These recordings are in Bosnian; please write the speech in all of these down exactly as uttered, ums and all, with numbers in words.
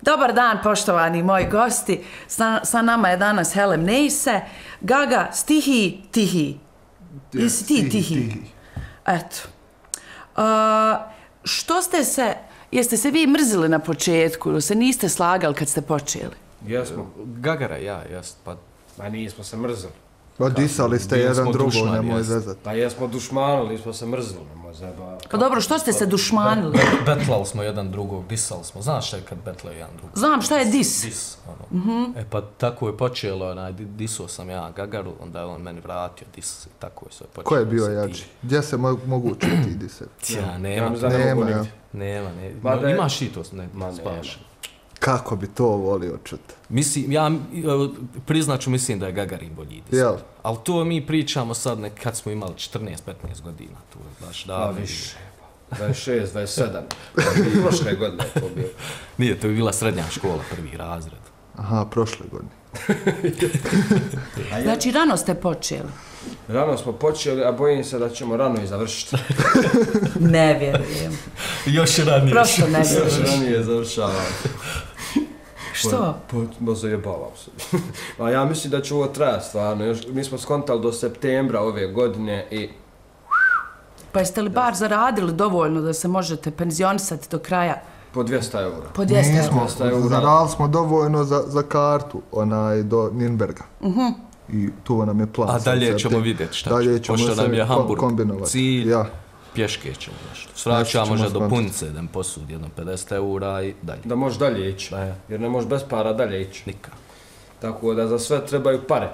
Dobar dan, poštovani moji gosti. Sa, sa nama je danas Helem Neise. Gaga, stihi, tihi. Jesi ti tihi? Eto. Uh, što ste se, jeste se vi mrzili na početku ili se niste slagali kad ste počeli? Jesmo. Gagara, ja, jes, pa... Ma nismo se mrzili. Pa disali ste jedan drugo, nemoj zezati. Pa jesmo dušmanili, smo se mrzili, nemoj zezati. Pa dobro, što ste se dušmanili? Betlali smo jedan drugog, disali smo. Znaš šta je kad betlaju jedan drugog? Znam, šta je dis? Dis, ono. Mm-hmm. E pa tako je počelo, onaj, disuo sam ja Gagaru, onda je on meni vratio dis i tako je sve počelo. Ko je bio jači? Gdje se mo mogu čuti dise? Ja, nema. Ja, ne nema, ja. Nema, ne. Ma No, imaš i to, ne, ma spaš. Kako bi to volio čuti? Mislim, ja priznaću, mislim da je Gagarin bolji dis. Jel? Ali to mi pričamo sad nek, kad smo imali četrnaest petnaest godina, tu baš davno. Pa više. dvadeset šest, dvadeset sedam. Prošle godine je to bilo. Nije, to je bila srednja škola, prvi razred. Aha, prošle godine. Znači, rano ste počeli? Rano smo počeli, a bojim se da ćemo rano i završiti. Ne vjerujem. Još ranije. Prosto ne Još vjerujem. ranije završavam. Što? Pa, pa zajebavam se. A ja mislim da će ovo trajati stvarno. Još, mi smo skontali do septembra ove godine i... Pa jeste li bar zaradili dovoljno da se možete penzionisati do kraja? Po dvjesto eura. Po dvjesto eura. Nismo, zaradili smo dovoljno za, za kartu, onaj, do Nürnberga. Uh-huh. I tu nam je plan. A dalje ćemo vidjeti šta dalje će. ćemo Pošto nam je Hamburg kombinovati. cilj, ja. pješke ćemo nešto. Svraća može do Punce, da mi posudi jedno pedeset eura i dalje. Da možeš dalje ići. Da je. Jer ne možeš bez para dalje ići. Nikak. Tako da za sve trebaju pare.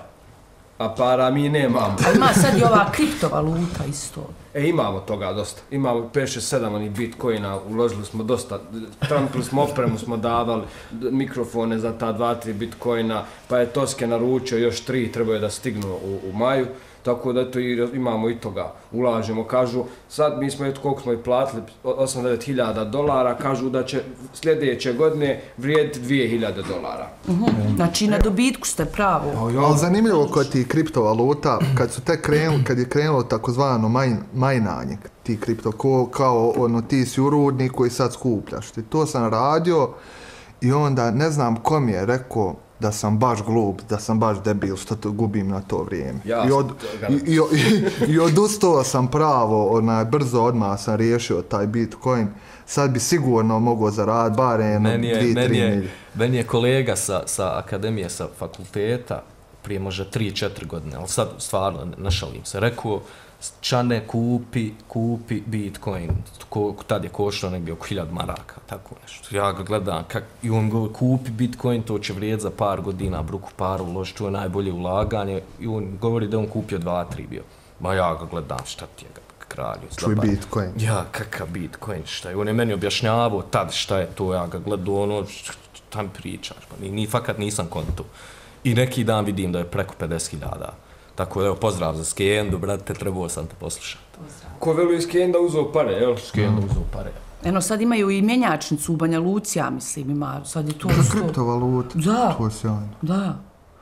A para mi nemamo. A ima sad i ova kriptovaluta isto. E, imamo toga dosta. Imamo pet šest sedam onih bitcoina, uložili smo dosta, trampili smo opremu, smo davali mikrofone za ta dva tri bitcoina, pa je Toske naručio još tri, trebaju da stignu u, u maju. Tako da to imamo i toga, ulažemo, kažu, sad mi smo, koliko smo i platili, osam devet hiljada dolara, kažu da će sljedeće godine vrijediti dvije hiljade dolara. Uh-huh. Znači na dobitku ste pravo. Ali zanimljivo kod ti kriptovaluta, kad su te krenuli, kad je krenulo takozvano majn, majnanje, ti kripto, ko, kao ono, ti si u rudniku i sad skupljaš. I to sam radio i onda ne znam ko mi je rekao da sam baš glup, da sam baš debil što to gubim na to vrijeme. Ja I, od, i, i, i, i odustao sam pravo, onaj, brzo odmah sam riješio taj Bitcoin. Sad bi sigurno mogao zaraditi barem dvije tri milje. Meni je kolega sa, sa akademije, sa fakulteta, prije možda tri četiri godine, ali sad stvarno ne šalim se, rekao, Čane, kupi, kupi Bitcoin, ko, tad je koštao negdje oko hiljadu maraka, tako nešto. Ja ga gledam, kak, i on govori, kupi Bitcoin, to će vrijediti za par godina, bruku paru uložiti, to je najbolje ulaganje, i on govori da on kupio dva tri bio. Ma ja ga gledam, šta ti je kralju. Čuj Bitcoin. Ja, kakav Bitcoin, šta je, on je meni objašnjavao tad šta je to, ja ga gledam, ono, šta mi pričaš, pa ni, ni fakat nisam konto. I neki dan vidim da je preko pedeset hiljada. Tako da, evo, pozdrav za Skendu, brate, trebao sam te poslušati. Ko veli Skenda uzeo pare, jel? Skenda uzeo pare. Eno, sad imaju i mjenjačnicu u Banja Luci, ja mislim, ima, sad je to... Kriptovaluta, da, to je sjajno. Da.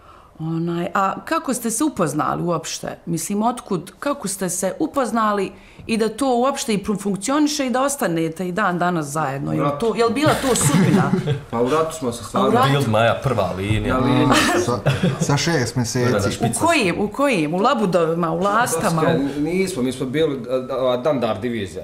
Onaj, a kako ste se upoznali uopšte? Mislim, otkud, kako ste se upoznali i da to uopšte i funkcioniše i da ostanete i dan danas zajedno? Jel, to, jel bila to sudbina? Pa u ratu smo se stvarno... Bild moja prva linija. Ja, sa, sa šest mjeseci. U kojim, u kojim? U Labudovima, u Lastama? U... Nismo, mi smo bili Dandar divizija.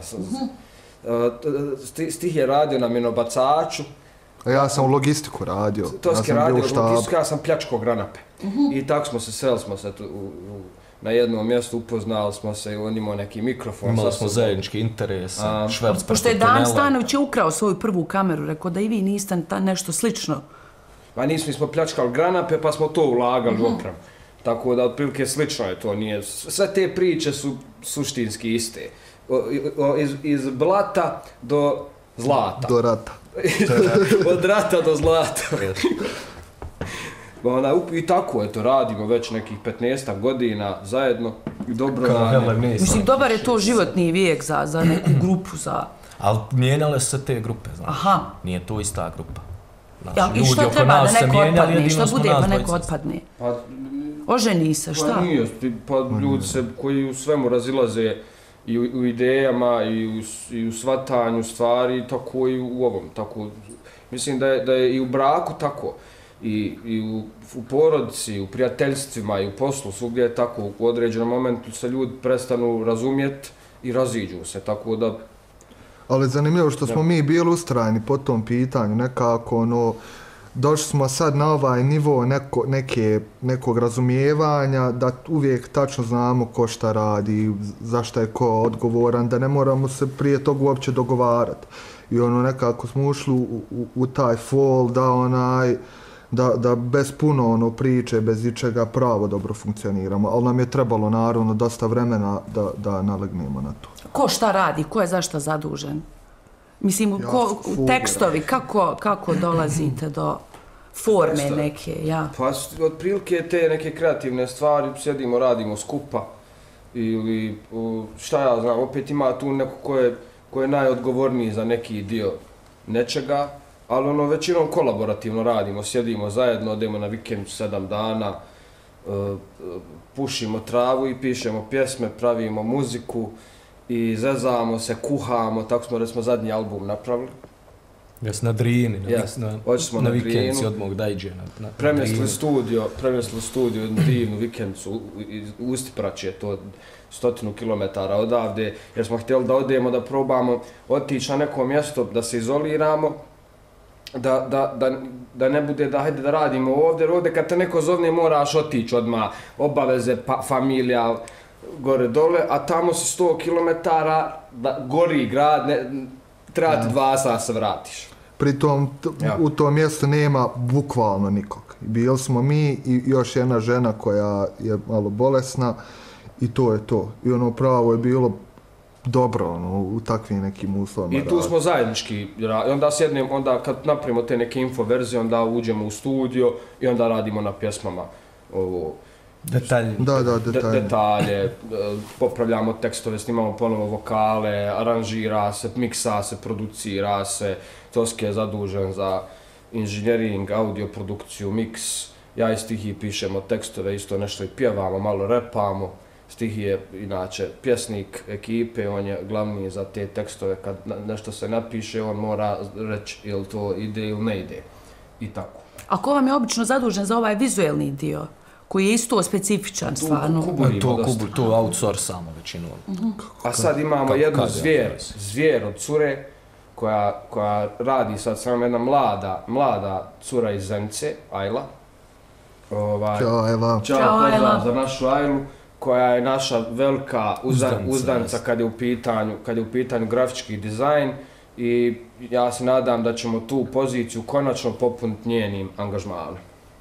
Stih je radio na minobacaču. A ja sam u logistiku radio. Toske ja radio u logistiku, ja sam pljačko granape. Uh-huh. I tako smo se, sreli smo se tu, u, u, na jednom mjestu, upoznali smo se i on imao neki mikrofon. Imali smo zajednički interes, šverc preko tunela. Pošto je Dan Stanović je ukrao svoju prvu kameru, rekao da i vi niste ta nešto slično. Pa nismo, smo pljačkali granape pa smo to ulagali uh-huh. u opremu. Tako da otprilike slično je to, nije. Sve te priče su suštinski iste. O, o, iz, iz blata do zlata. Do rata. Od rata do zlata. Ona, i tako je to, radimo već nekih petnaest godina zajedno i dobro radimo. Mislim, dobar je to životni vijek za, za neku grupu, za... Ali mijenjale se te grupe, znaš. Aha. Nije to ista grupa. Znaš, ja, i šta treba da neko otpadne, šta bude pa neko otpadne? Pa, oženi se, šta? Pa nije, pa ljudi se koji u svemu razilaze i u, u idejama i u, i u shvatanju stvari, tako i u ovom. Tako, mislim da je, da je i u braku tako, i, i u, u porodici, u prijateljstvima i u poslu, svugdje je tako. U određenom momentu se ljudi prestanu razumjeti i raziđu se, tako da... Ali zanimljivo što smo mi bili ustrajni po tom pitanju, nekako ono, došli smo sad na ovaj nivo neko, neke, nekog razumijevanja, da uvijek tačno znamo ko šta radi, zašto je ko odgovoran, da ne moramo se prije toga uopće dogovarati. I ono, nekako smo ušli u, u, u taj fall, da onaj, da, da bez puno ono priče, bez ičega pravo dobro funkcioniramo, ali nam je trebalo naravno dosta vremena da, da nalegnemo na to. Ko šta radi, ko je zašto zadužen? Mislim, Ja, ko, tekstovi, kako, kako dolazite do forme Tekstovi. neke, ja? Pa otprilike te neke kreativne stvari, sjedimo, radimo skupa ili šta ja znam, opet ima tu neko ko je, ko je najodgovorniji za neki dio nečega, ali ono većinom kolaborativno radimo, sjedimo zajedno, odemo na vikend sedam dana, uh, pušimo travu i pišemo pjesme, pravimo muziku i zezamo se, kuhamo, tako smo da smo zadnji album napravili. Jes na Drini, na, Yes. na, Ođemo na na vikenci Drinu. odmah da iđe na, na, na Premjestili Drini. studio, premjestili studio jednu divnu vikencu iz Ustipraće, to stotinu kilometara odavde, jer smo htjeli da odemo, da probamo otići na neko mjesto, da se izoliramo, da, da, da, da ne bude da hajde da radimo ovdje, jer ovdje kad te neko zovne moraš otići odmah, obaveze, pa, familija, gore dole, a tamo si sto kilometara, da, gori grad, ne, treba ti dva sata se vratiš. Pritom t- Ja. u tom mjestu nema bukvalno nikog. Bili smo mi i još jedna žena koja je malo bolesna i to je to. I ono pravo je bilo dobro ono, u takvim nekim uslovima. I tu smo zajednički, ra- i onda sjednem, onda kad napravimo te neke info verzije, onda uđemo u studio i onda radimo na pjesmama ovo, Detalji. Da, da, de, detalje. detalje, e, popravljamo tekstove, snimamo ponovo vokale, aranžira se, miksa se, producira se, Toski je zadužen za inženjering, audio produkciju, miks, ja i Stihi pišemo tekstove, isto nešto i pjevamo, malo repamo. Stihi je inače pjesnik ekipe, on je glavni za te tekstove, kad na, nešto se napiše, on mora reći ili to ide ili ne ide. I tako. A ko vam je obično zadužen za ovaj vizuelni dio, koji je isto specifičan, Tu stvarno? kuburimo To, dosta. kubu, to outsourcamo većinom. A sad imamo Kako- jednu kad je zvijer, to? zvijer od cure, koja, koja radi sad samo jedna mlada, mlada cura iz Zenice, Ajla. Ovaj, Ćao, Eva. Ćao, Ćao, pozdrav Ajla. za našu Ajlu, koja je naša velika uzdan, Uzdanca, uzdanca jest. kad je u pitanju, kad je u pitanju grafički dizajn i ja se nadam da ćemo tu poziciju konačno popuniti njenim angažmanom.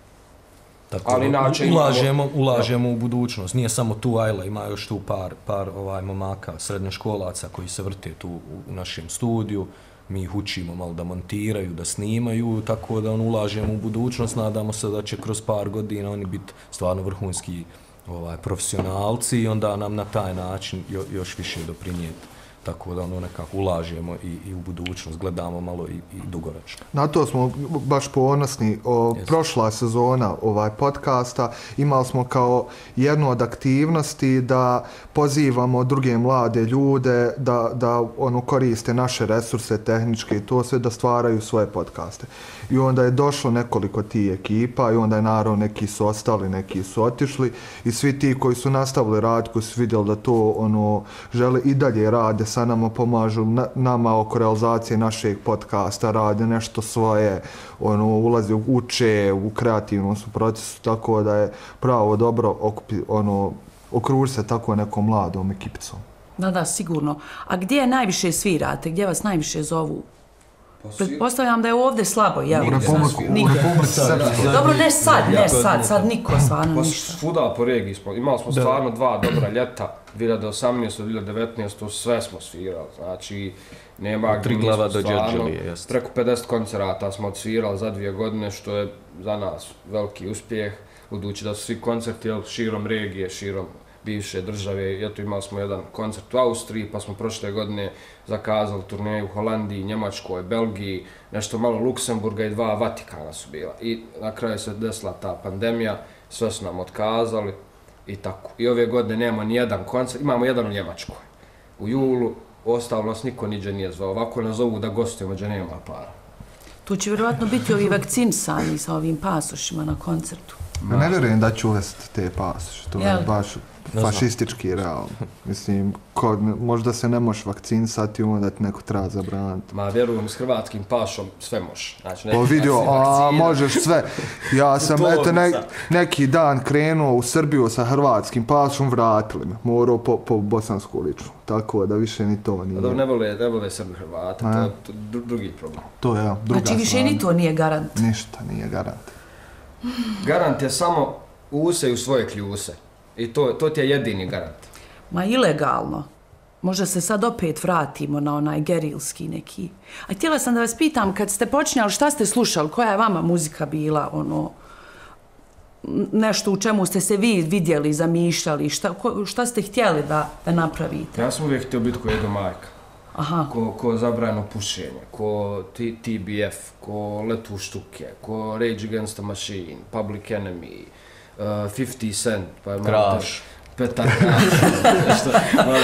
Tako Ali da inače imamo- ulažemo, ulažemo u budućnost. Nije samo tu Ajla, ima još tu par, par ovaj momaka, srednjoškolaca koji se vrte tu u, u našem studiju. Mi ih učimo malo da montiraju, da snimaju, tako da on ulažemo u budućnost. Nadamo se da će kroz par godina oni biti stvarno vrhunski ovaj, profesionalci i onda nam na taj način jo, još više doprinijeti. Tako da ono nekako ulažemo i, i u budućnost, gledamo malo i, i dugoročno. Na to smo baš ponosni. O, Yes. Prošla sezona ovaj podcasta imali smo kao jednu od aktivnosti da pozivamo druge mlade ljude da, da ono koriste naše resurse tehničke i to sve da stvaraju svoje podcaste. I onda je došlo nekoliko tih ekipa i onda je naravno neki su ostali, neki su otišli i svi ti koji su nastavili raditi, koji su vidjeli da to ono žele i dalje rade sa nama, pomažu na, nama oko realizacije našeg podcasta, rade nešto svoje, ono, ulaze, uče u kreativnom su procesu, tako da je pravo dobro okupi, ono, okruži se tako nekom mladom ekipicom. Da, da, sigurno. A gdje najviše svirate? Gdje vas najviše zovu? Pretpostavljam da je ovdje slabo, jel? U Republiku, u Nigdje. Republici Srpskoj. Dobro, ne sad, ne Ja, sad, sad niko stvarno Pa ništa. svuda po regiji smo, imali smo stvarno dva dobra ljeta, dvije hiljade osamnaeste. dvije hiljade devetnaeste. sve smo svirali, znači nema Od gdje Triglava nismo do stvarno, Đurđevije, jest. preko pedeset koncerata smo odsvirali za dvije godine, što je za nas veliki uspjeh, budući da su svi koncerti jel, širom regije, širom bivše države, eto imali smo jedan koncert u Austriji, pa smo prošle godine zakazali turneju u Holandiji, Njemačkoj, Belgiji, nešto malo Luksemburga i dva Vatikana su bila. I na kraju se desila ta pandemija, sve su nam otkazali i tako. I ove godine nema ni jedan koncert, imamo jedan u Njemačkoj. u julu, ostalo nas niko niđe nije zvao. Ovako nas zovu da gostujemo, gdje nema para. Tu će vjerovatno biti ovi vakcinisani sa ovim pasošima na koncertu. Ja ne vjerujem da ću uvesti te pasoše, to je baš fašistički realno. Mislim, ko, možda se ne možeš vakcinisati, onda ti neko treba zabraniti. Ma vjerujem, s hrvatskim pašom sve možeš. Znači, o vidio, a možeš sve. Ja sam eto ne, neki dan krenuo u Srbiju sa hrvatskim pašom, vratili me. Morao po, po bosansku ličnu. Tako da više ni to nije. Da ne vole, ne vole Srbi Hrvata, to je to, drugi problem. To je, ja, druga Znači više ni to nije garant. Ništa nije garant. Garant je samo use u svoje kljuse. I to, to ti je jedini garant. Ma ilegalno. Možda se sad opet vratimo na onaj gerilski neki. A htjela sam da vas pitam, kad ste počinjali, šta ste slušali? Koja je vama muzika bila, ono, nešto u čemu ste se vi vidjeli, zamišljali? Šta, ko, šta ste htjeli da, da napravite? Ja sam uvijek htio biti ko Edo Majka. Aha. Ko, ko zabrajno pušenje, ko T B F, ko Let u štuke, ko Rage Against the Machine, Public Enemy, uh, fifty Cent, pa je malo Petar Kraš, nešto, malo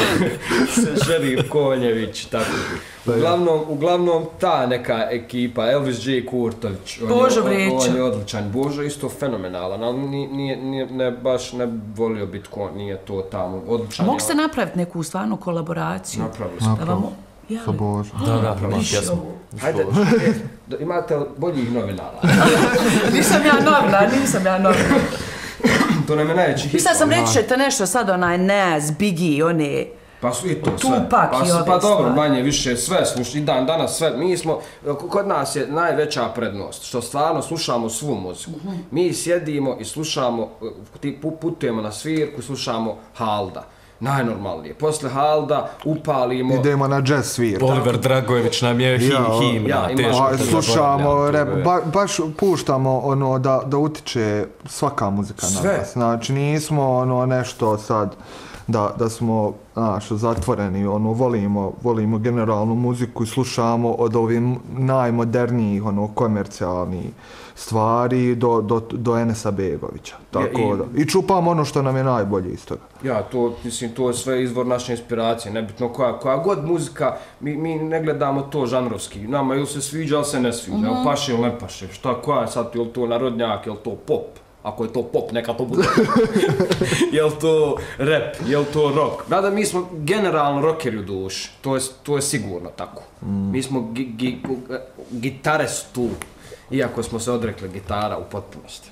Šerif Konjević, tako. Uglavnom, uglavnom ta neka ekipa, Elvis J. Kurtović, Božo on, Vreća. on je odličan, Božo isto fenomenalan, ali nije, nije, ne, baš ne volio biti ko, nije to tamo, odličan. A mogu se napraviti neku stvarnu kolaboraciju? Napravili smo. Da vam... Sa Božom. Da, da, ima pjesmu. Hajde, imate li boljih novinara? Nisam ja novinar, nisam ja novinar. To nam je najveći hit. Mislila sam reći ćete nešto sad, onaj Nas, Biggie, one... Pa su i to sve. Tupac pa, i ove pa dobro, stvari. manje, više, sve slušamo, i dan danas sve. Mi smo, kod nas je najveća prednost, što stvarno slušamo svu muziku. Mi sjedimo i slušamo, putujemo na svirku, slušamo Halda. Najnormalnije. Posle Halda upalimo... Idemo na jazz svir. Oliver Dragojević nam je Ja, himna, ja, teško. Pa, slušamo, rap, ba, baš puštamo ono da, da utiče svaka muzika na Sve. nas. Znači nismo ono nešto sad da, da smo znaš, zatvoreni, ono, volimo, volimo generalnu muziku i slušamo od ovih najmodernijih, ono, komercijalnih stvari do, do, do Enesa Begovića. Tako Ja, i, da. I čupamo ono što nam je najbolje iz toga. Ja, to, mislim, to je sve izvor naše inspiracije, nebitno koja, koja god muzika, mi, mi ne gledamo to žanrovski, nama ili se sviđa, ili se ne sviđa, ili Mhm. paše ili ne paše, šta, koja je sad, ili to narodnjak, ili to pop, ako je to pop, neka to bude, jel to rap, jel to rock, da, da mi smo generalno rockeri u duši, to je, to je sigurno tako, mm. mi smo gi, gi, gitare su tu, iako smo se odrekli gitara u potpunosti.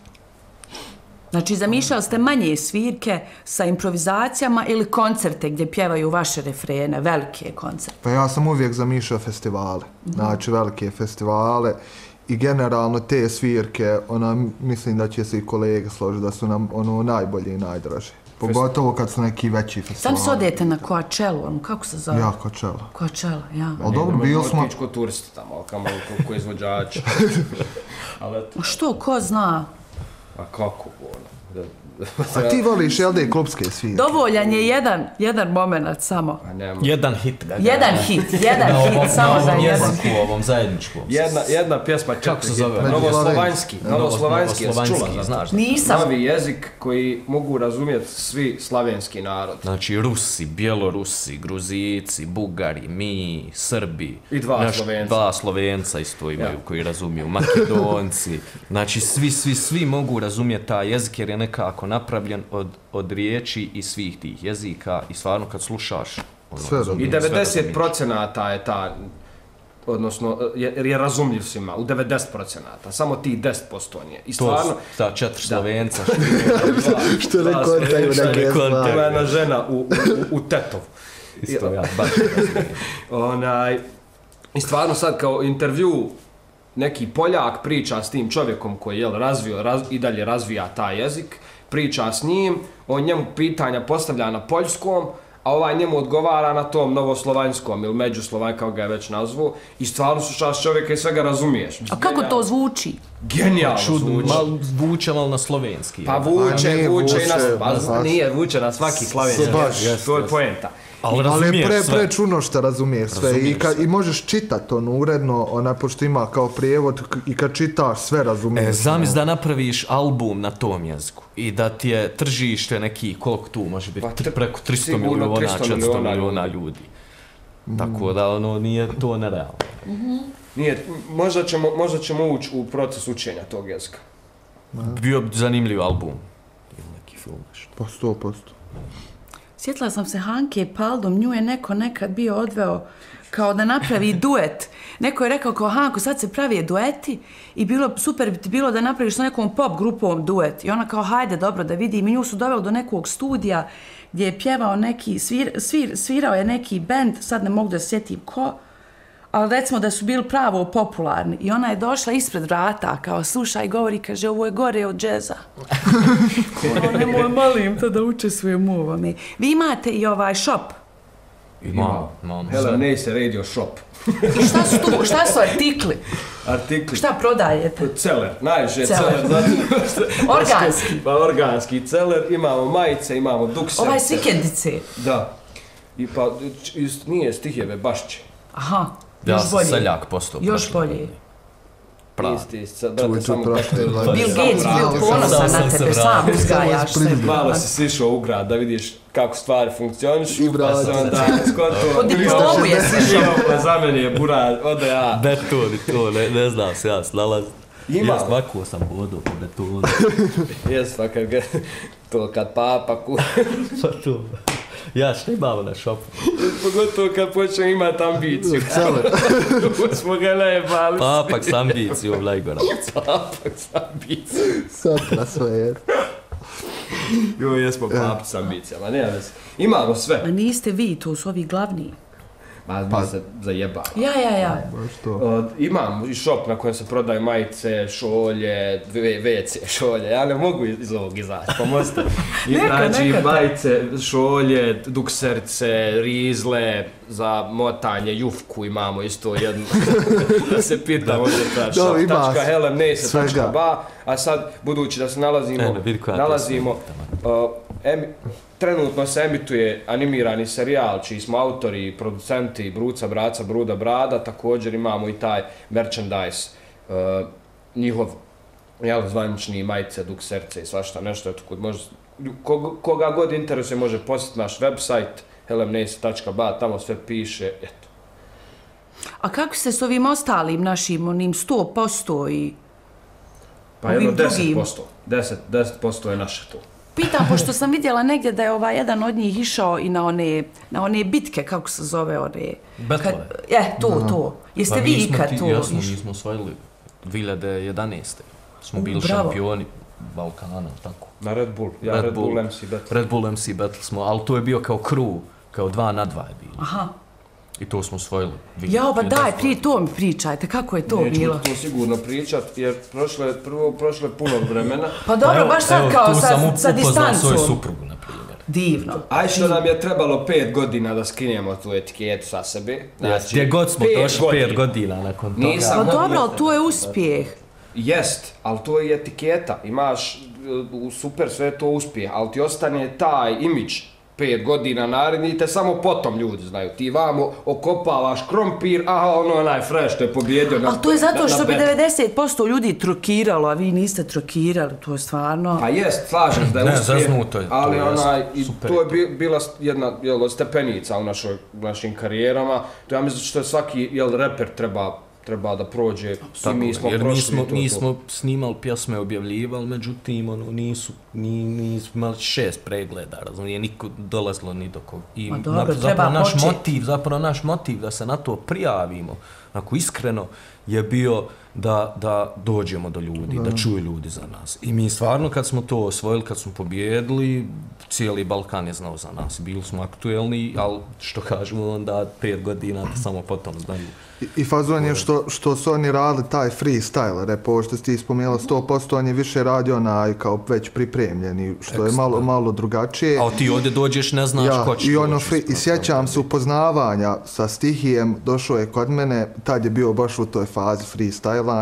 Znači, zamišljali ste manje svirke sa improvizacijama ili koncerte gdje pjevaju vaše refrene, velike koncerte? Pa ja sam uvijek zamišljao festivale, znači velike festivale i generalno te svirke, ona, mislim da će se i kolege složiti da su nam ono najbolje i najdraže. Pogotovo kad su neki veći festivali. Sam se odete na Coachellu, ono, kako se zove? Ja, Coachella. Coachella, ja. Ali dobro, bili smo... Otići ko turisti tamo, ali kamo ko, ko izvođači. Ali eto, A što, ko zna? a kako ono? Da, A ti voliš, jel da je klubske svirke? Dovoljan je jedan, jedan moment samo. a nema. Jedan hit. Jedan hit, jedan Na ovom, hit, samo na za ovom jedan jeziku, hit. ovom zajedničkom. Jedna, jedna pjesma Kako se četiri zove? hita. Novoslovanjski. Novoslovanjski, jesi čula Novoslovanjski, za to? znaš. Nisam. Novi jezik koji mogu razumjeti svi slavenski narod. Znači, Rusi, Bjelorusi, Gruzici, Bugari, mi, Srbi. I dva Znaš, Slovenca. Dva Slovenca isto imaju Ja. koji razumiju, Makedonci. Znači, svi, svi, svi mogu razumjeti taj jezik jer je nekako napravljen od, od riječi i svih tih jezika i stvarno kad slušaš... Ono, Sve razumiješ, I sve devedeset razumiješ. procenta je ta, odnosno, jer je razumljiv svima, u devedeset procenta, samo ti deset posto nije. I To stvarno, su ta četiri Da. Slovenca. Što ne dva kontaju Slovenca, neke ne kontaju. stvari. ima jedna žena u, u, u Tetovu. Isto ja, baš razumijem. Onaj, i stvarno sad kao intervju neki Poljak priča s tim čovjekom koji je razvio raz, i dalje razvija taj jezik, priča s njim, on njemu pitanja postavlja na poljskom, a ovaj njemu odgovara na tom novoslovanjskom ili međuslovanj, kao ga je već nazvao, i stvarno slušaš čovjeka i sve ga razumiješ. A kako to zvuči? Genijalno Čudno, zvuči. mal, vuče malo na slovenski. Pa jel? vuče, A nije, vuče i na, vuče, pa baš. nije, vuče na svaki slavenski. Baš, jezik, to je poenta. Ali ali je pre, sve. prečuno što razumiješ sve. I, kad, sve. I možeš čitati ono uredno, ona, pošto ima kao prijevod, i kad čitaš sve razumiješ. E, zamisli da napraviš album na tom jeziku i da ti je tržište neki, koliko tu može biti, Pa, preko tristo miliona, četiristo miliona ljudi. Mm. Tako da ono nije to nerealno. Mm-hmm. Nije, možda ćemo, možda ćemo ući u proces učenja tog jezika. Bio bi zanimljiv album. Ili neki film nešto. Pa sto posto. Sjetila sam se Hanke Paldom, nju je neko nekad bio odveo kao da napravi duet. Neko je rekao kao Hanko, sad se pravi dueti i bilo super bi ti bilo da napraviš sa nekom pop grupom duet. I ona kao hajde dobro da vidim. I nju su doveli do nekog studija gdje je pjevao neki, svir, svir, svirao je neki bend, sad ne mogu da se sjetim ko, ali recimo da su bili pravo popularni. I ona je došla ispred vrata, kao slušaj, govori, kaže, ovo je gore od džeza. Kao, nemoj, malim te da učestvujem u ovome. Vi imate i ovaj shop. Imamo, imamo. Helen Nace Radio Shop. I šta su tu, šta su artikli? Artikli. Šta prodajete? Celer, najviše Celer. celer. Organski. Pa organski celer, imamo majice, imamo dukserce. Ovaj s vikendice. Da. I pa, ist, nije stihijeve, bašće. Aha, ja još bolje. Ja sam seljak postao. Još bolje. Pravi. Isti, sad, brate, samo kako je... Bill Gates bio ponosan na tebe, sam uzgajaš se. Malo si sišao u grad da vidiš kako stvari funkcionišu. I brate. Pa sam onda skontao... Po diplomu je sišao. Pa za meni je burad, ode ja. Beton i to, ne, ne znam se ja snalaz. Ima. Ja svako sam hodao po betonu. Jes, pa kad ga... To kad papa ku... Pa to... Ja, šta imamo na šopu? Pogotovo kad počne imati ambiciju. Celer. Smo ga najebali. Papak s ambicijom, najgora. Papak s ambicijom. Sad na sve je. Jo, jesmo papi s ambicijama, nema veze. Imamo sve. A niste vi, to su ovi glavni. Ma, mi se zajebamo. Ja, ja, ja. Uh, imam i shop na kojem se prodaju majice, šolje, ve ce šolje. Ja ne mogu iz ovog izaći, pomozite. I znači majice, šolje, dukserce, rizle, za motanje, jufku imamo isto jednu. Da se pita, možete shop tačka helen nace tačka ba. A sad, budući da se nalazimo, e, nalazimo, uh, emi, trenutno se emituje animirani serijal, čiji smo autori i producenti Bruca, Braca, Bruda, Brada, također imamo i taj merchandise, uh, njihov jel, zvanični majice, dukserce i svašta nešto, eto, može, koga, koga god interesuje može posjetiti naš website helen nace tačka ba, tamo sve piše, eto. A kako ste s ovim ostalim našim, onim sto posto i pa jedno deset posto, deset posto je naše to. Pitam, pošto sam vidjela negdje da je ovaj jedan od njih išao i na one, na one bitke, kako se zove, one... Betlove. Je, to, no. to. Jeste pa vi ikad to? Jasno, mi smo osvojili dvije hiljade jedanaeste. Smo bili Bravo. Šampioni Balkana, tako. Na Red Bull, ja Red, Red Bull, Bull em ce Battle. Red Bull em ce Battle smo, ali to je bio kao crew, kao dva na dva je bilo. Aha. I to smo osvojili. Jao, pa daj, prije to mi pričajte, kako je to Neću bilo? Neću to sigurno pričat, jer prošlo je, prvo, prošlo je puno vremena. Pa dobro, pa evo, baš sad evo, kao sa, sam sa distancom. Tu sam upoznao svoju suprugu, na primjer. Divno. Aj što nam je trebalo pet godina da skinemo tu etiketu sa sebe. Znači, gdje god smo došli pet godina nakon toga. Nisam pa dobro, ali to je uspjeh. Jest, ali to je etiketa. Imaš uh, super, sve to uspjeh, ali ti ostane taj imidž pet godina naredni, te samo potom ljudi znaju. Ti vamo okopavaš krompir, aha, ono onaj fresh što je pobjedio na... Ali to je zato što bi devedeset posto ljudi trokiralo, a vi niste trokirali, to je stvarno... Pa jest, slažem se da je ne, uspjeh, zaznuto je, ali to onaj, i to je bila jedna jel, stepenica u našoj, našim karijerama. To ja mislim što je svaki jel, reper treba treba da prođe, svi mi smo jer prošli nismo, to, nismo to. snimali pjesme, objavljivali, međutim, ono, nisu, ni, nismo imali šest pregleda, razumije, niko dolazilo ni do koga. I Ma dobro, na, treba zapravo naš početi. motiv, zapravo naš motiv da se na to prijavimo, onako iskreno, je bio da, da dođemo do ljudi, da. da čuju ljudi za nas. I mi stvarno kad smo to osvojili, kad smo pobjedili, cijeli Balkan je znao za nas. Bili smo aktuelni, ali što kažemo onda pet godina da samo potom znaju. I, i fazon je što, što su oni radili taj freestyle rap, ovo što si ti spomenula sto posto, on je više radio onaj kao već pripremljeni, što Ekstra. je malo, malo drugačije. A ti ovdje dođeš, ne znaš ja, ko će i ono doći. Free, I sjećam se upoznavanja sa stihijem, došao je kod mene, tad je bio baš u toj fazi freestylanja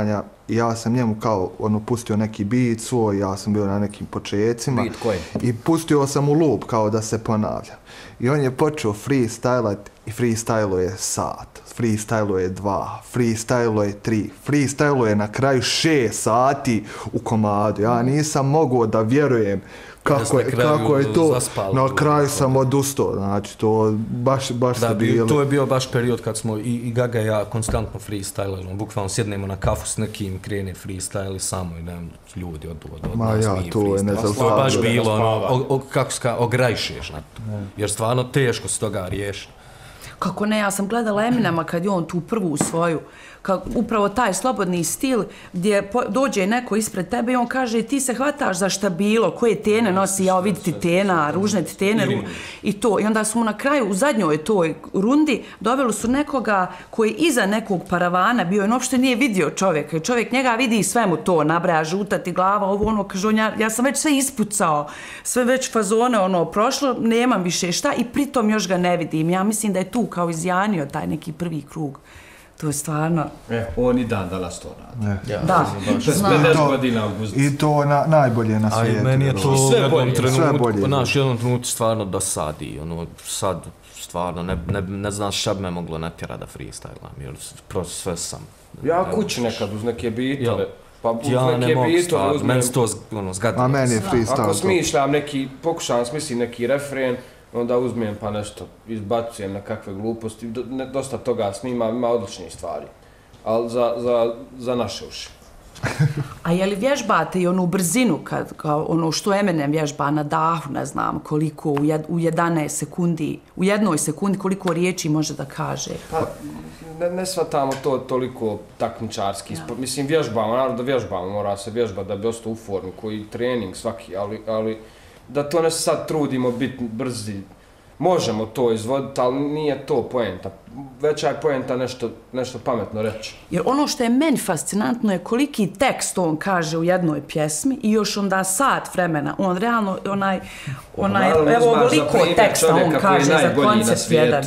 i ja sam njemu kao ono pustio neki beat svoj, ja sam bio na nekim počecima i pustio sam mu loop kao da se ponavlja. I on je počeo freestylat i freestyluje sat, freestyluje dva, freestyluje tri, freestyluje na kraju šest sati u komadu. Ja nisam mogao da vjerujem kako je, kako je to, zaspali, na kraju sam odustao, znači to baš, baš da, ste bili. To je bio baš period kad smo i, i Gaga i ja konstantno freestylali, bukvalno sjednemo na kafu s nekim, krene freestyle samo i nema ljudi od, od, od Ma nas ja, mi to je nezaustavljeno. To je baš bilo, ono, o, o, kako ska, ograjšeš na to, jer stvarno teško se toga riješi. Kako ne, ja sam gledala Eminema kad je on tu prvu svoju, kao upravo taj slobodni stil gdje po, dođe neko ispred tebe i on kaže ti se hvataš za šta bilo, koje tene nosi, ja viditi tena, ružne tene ru, i to. I onda su mu na kraju u zadnjoj toj rundi doveli su nekoga koji iza nekog paravana bio, on uopšte nije vidio čovjeka i čovjek njega vidi i sve mu to, nabraja žuta ti glava, ovo ono, kaže on, ja, ja sam već sve ispucao, sve već fazone ono prošlo, nemam više šta i pritom još ga ne vidim. Ja mislim da je tu kao izjanio taj neki prvi krug. To je stvarno... E, on i dan danas to radi. Ja, da, znam. pedeset godina Augustus. I to na, najbolje na svijetu. A meni je to u jednom trenutku, naš jednom trenutku stvarno dosadi. Ono, sad stvarno ne, ne, ne znam šta bi me moglo natjerati da freestylam, jer prosto sve sam. Ja kući nekad uz neke bitove. Pa uz ja neke ne mogu bitove stvarno, uzmem... meni se to ono, zgadilo. A meni je freestyle. Ako smišljam neki, pokušavam smisliti neki refren, onda uzmem pa nešto, izbacujem na kakve gluposti, dosta toga snimam, ima odličnih stvari, ali za, za, za naše uši. A je li vježbate i onu brzinu, kad, kao ono što Eminem vježba na dahu, ne znam koliko, u, jed, u jedanaest sekundi, u jednoj sekundi koliko riječi može da kaže? Pa, ne, ne shvatamo to toliko takmičarski, ja. Mislim vježbamo, naravno da vježbamo, mora se vježbati da bi ostao u formi, koji trening svaki, ali, ali da to ne sad trudimo biti brzi, možemo to izvoditi, ali nije to poenta. Veća je poenta nešto, nešto pametno reći. Jer ono što je meni fascinantno je koliki tekst on kaže u jednoj pjesmi i još onda sat vremena. On realno, onaj, onaj naravno, evo ovoliko teksta on kaže za koncept jedan.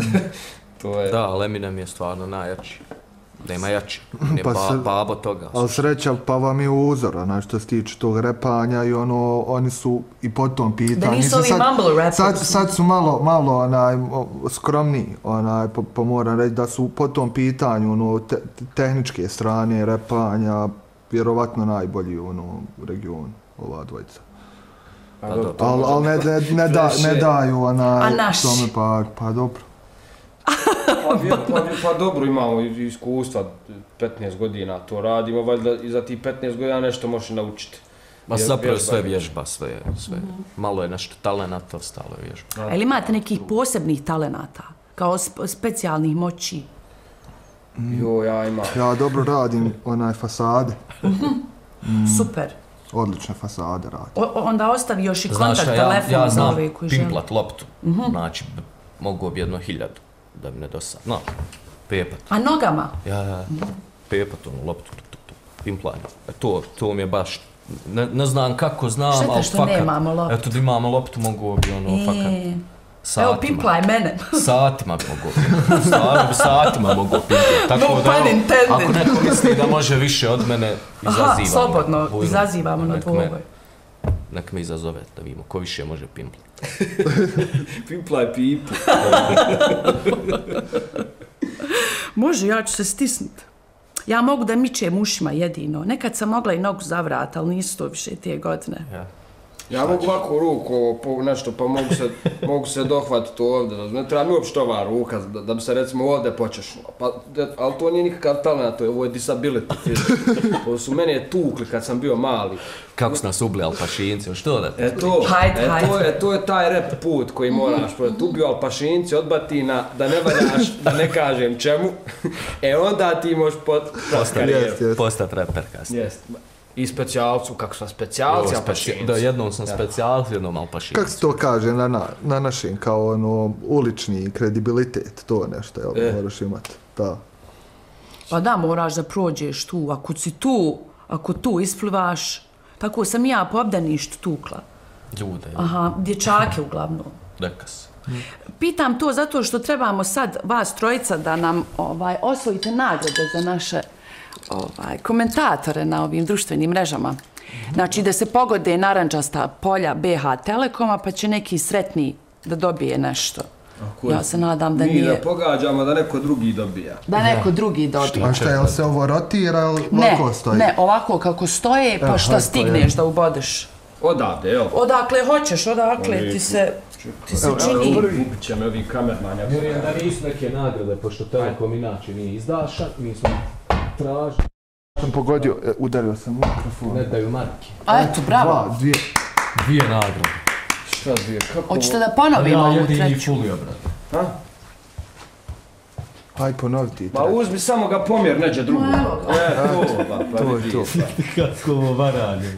To je... Da, ali Eminem je stvarno najjači. Nema jači, ne pa, ba, babo toga. Ali sreća, pa vam je uzor, ono što se tiče tog repanja i ono, oni su i po tom pitanju. Da nisu ovi mumble rappers. Sad, sad su malo, malo onaj, skromniji, onaj, pa, pa moram reći da su po tom pitanju ono, te, tehničke strane repanja vjerovatno najbolji ono, u regionu, ova dvojica. Pa, ali al ne, ne, ne, da, ne daju onaj, tome pa, pa dobro. Pa, pa, pa dobro, imamo iskustva, petnaest godina to radimo, valjda i za ti petnaest godina nešto možeš naučiti. Ma zapravo sve vježba, sve, sve. Mm-hmm. Malo je nešto talenata, ostalo je vježba. A ili imate nekih posebnih talenata, kao sp specijalnih moći? Mm. Jo, ja imam. Ja dobro radim onaj fasade. Mm. Super. Odlične fasade radim. O, onda ostavi još i kontakt Znaš, telefon ja, ja za ove koji žele. pimplat loptu, mm-hmm. znači mogu bi jedno hiljadu. Da mi ne dosad, no, pepat. A nogama? Ja, ja, pepat onu loptu, tu, tu, tu, pimplanje. E to, to mi je baš, ne, ne znam kako znam, ali fakat. Šteta što nemamo loptu. Eto da imamo loptu, mogu bi ono, e, fakat, satima. Evo, pimplaj mene. Satima bi mogu bi, stvarno bi satima mogu pimplati. Tako no da, pun intended. Ako neko misli da može više od mene, izazivamo. Aha, slobodno, bujno. Izazivamo na dvoboj. Nek me izazove da vidimo ko više može pimplati. Pimplaj pipu. Može, ja ću se stisnuti. Ja mogu da mičem ušima jedino. Nekad sam mogla i nogu zavrati, ali nisu to više te godine. Ja. Ja mogu ovako ruku po nešto, pa mogu se, mogu se dohvatiti ovdje. Ne treba mi uopšte ova ruka, da, da bi se recimo ovdje počešlo. Pa, ali to nije nikakav talent, to je, ovo je disability. Ovo su mene tukli kad sam bio mali. Kako su nas ubili alpašinci, što da te? E to, hajde, e, hajde. to, je, to je taj rap put koji moraš proći. Ubio alpašinci od batina, da ne valjaš, da ne kažem čemu. E onda ti možeš pot, postati postat reper kasnije. Jest. I specijalcu, kako su na specijalci, alpašinci. Da, jednom sam specijalci, jednom alpašinci. Kako se to kaže na, na, na našim, kao ono, ulični kredibilitet, to nešto, jel, e. moraš imati, da. Pa da, moraš da prođeš tu, ako si tu, ako tu isplivaš, tako sam ja po obdaništu tukla. Ljude. Aha, dječake uglavnom. Neka se. Pitam to zato što trebamo sad vas trojica da nam ovaj, osvojite nagrade za naše ovaj, komentatore na ovim društvenim mrežama. Znači da se pogode narančasta polja B H Telekoma pa će neki sretni da dobije nešto. Ja se nadam da mi nije... Mi da pogađamo da neko drugi dobija. Da neko drugi dobija. A šta, je li se ovo rotira ili ovako stoji? Ne, ovako kako stoje, pa šta stigneš da ubodeš. Odavde, evo. Odakle hoćeš, odakle ti se, ti se čini. Kupit će me ovi kamermanja. Vjerujem da nisu neke nagrade, pošto Telekom inače nije izdašan, mi smo tražili. Sam pogodio, udario sam mikrofon. Ne daju marke. A eto, bravo. Dva, dvije. Dvije nagrade. Šta dvije, kako? Hoćete da ponovimo ovu treću? Ja jedini fulio, brate. Ha? Aj ponovi ti. Ma uzmi samo ga pomjer, neđe drugo. E, to, pa To je to. Kako ovo varanje.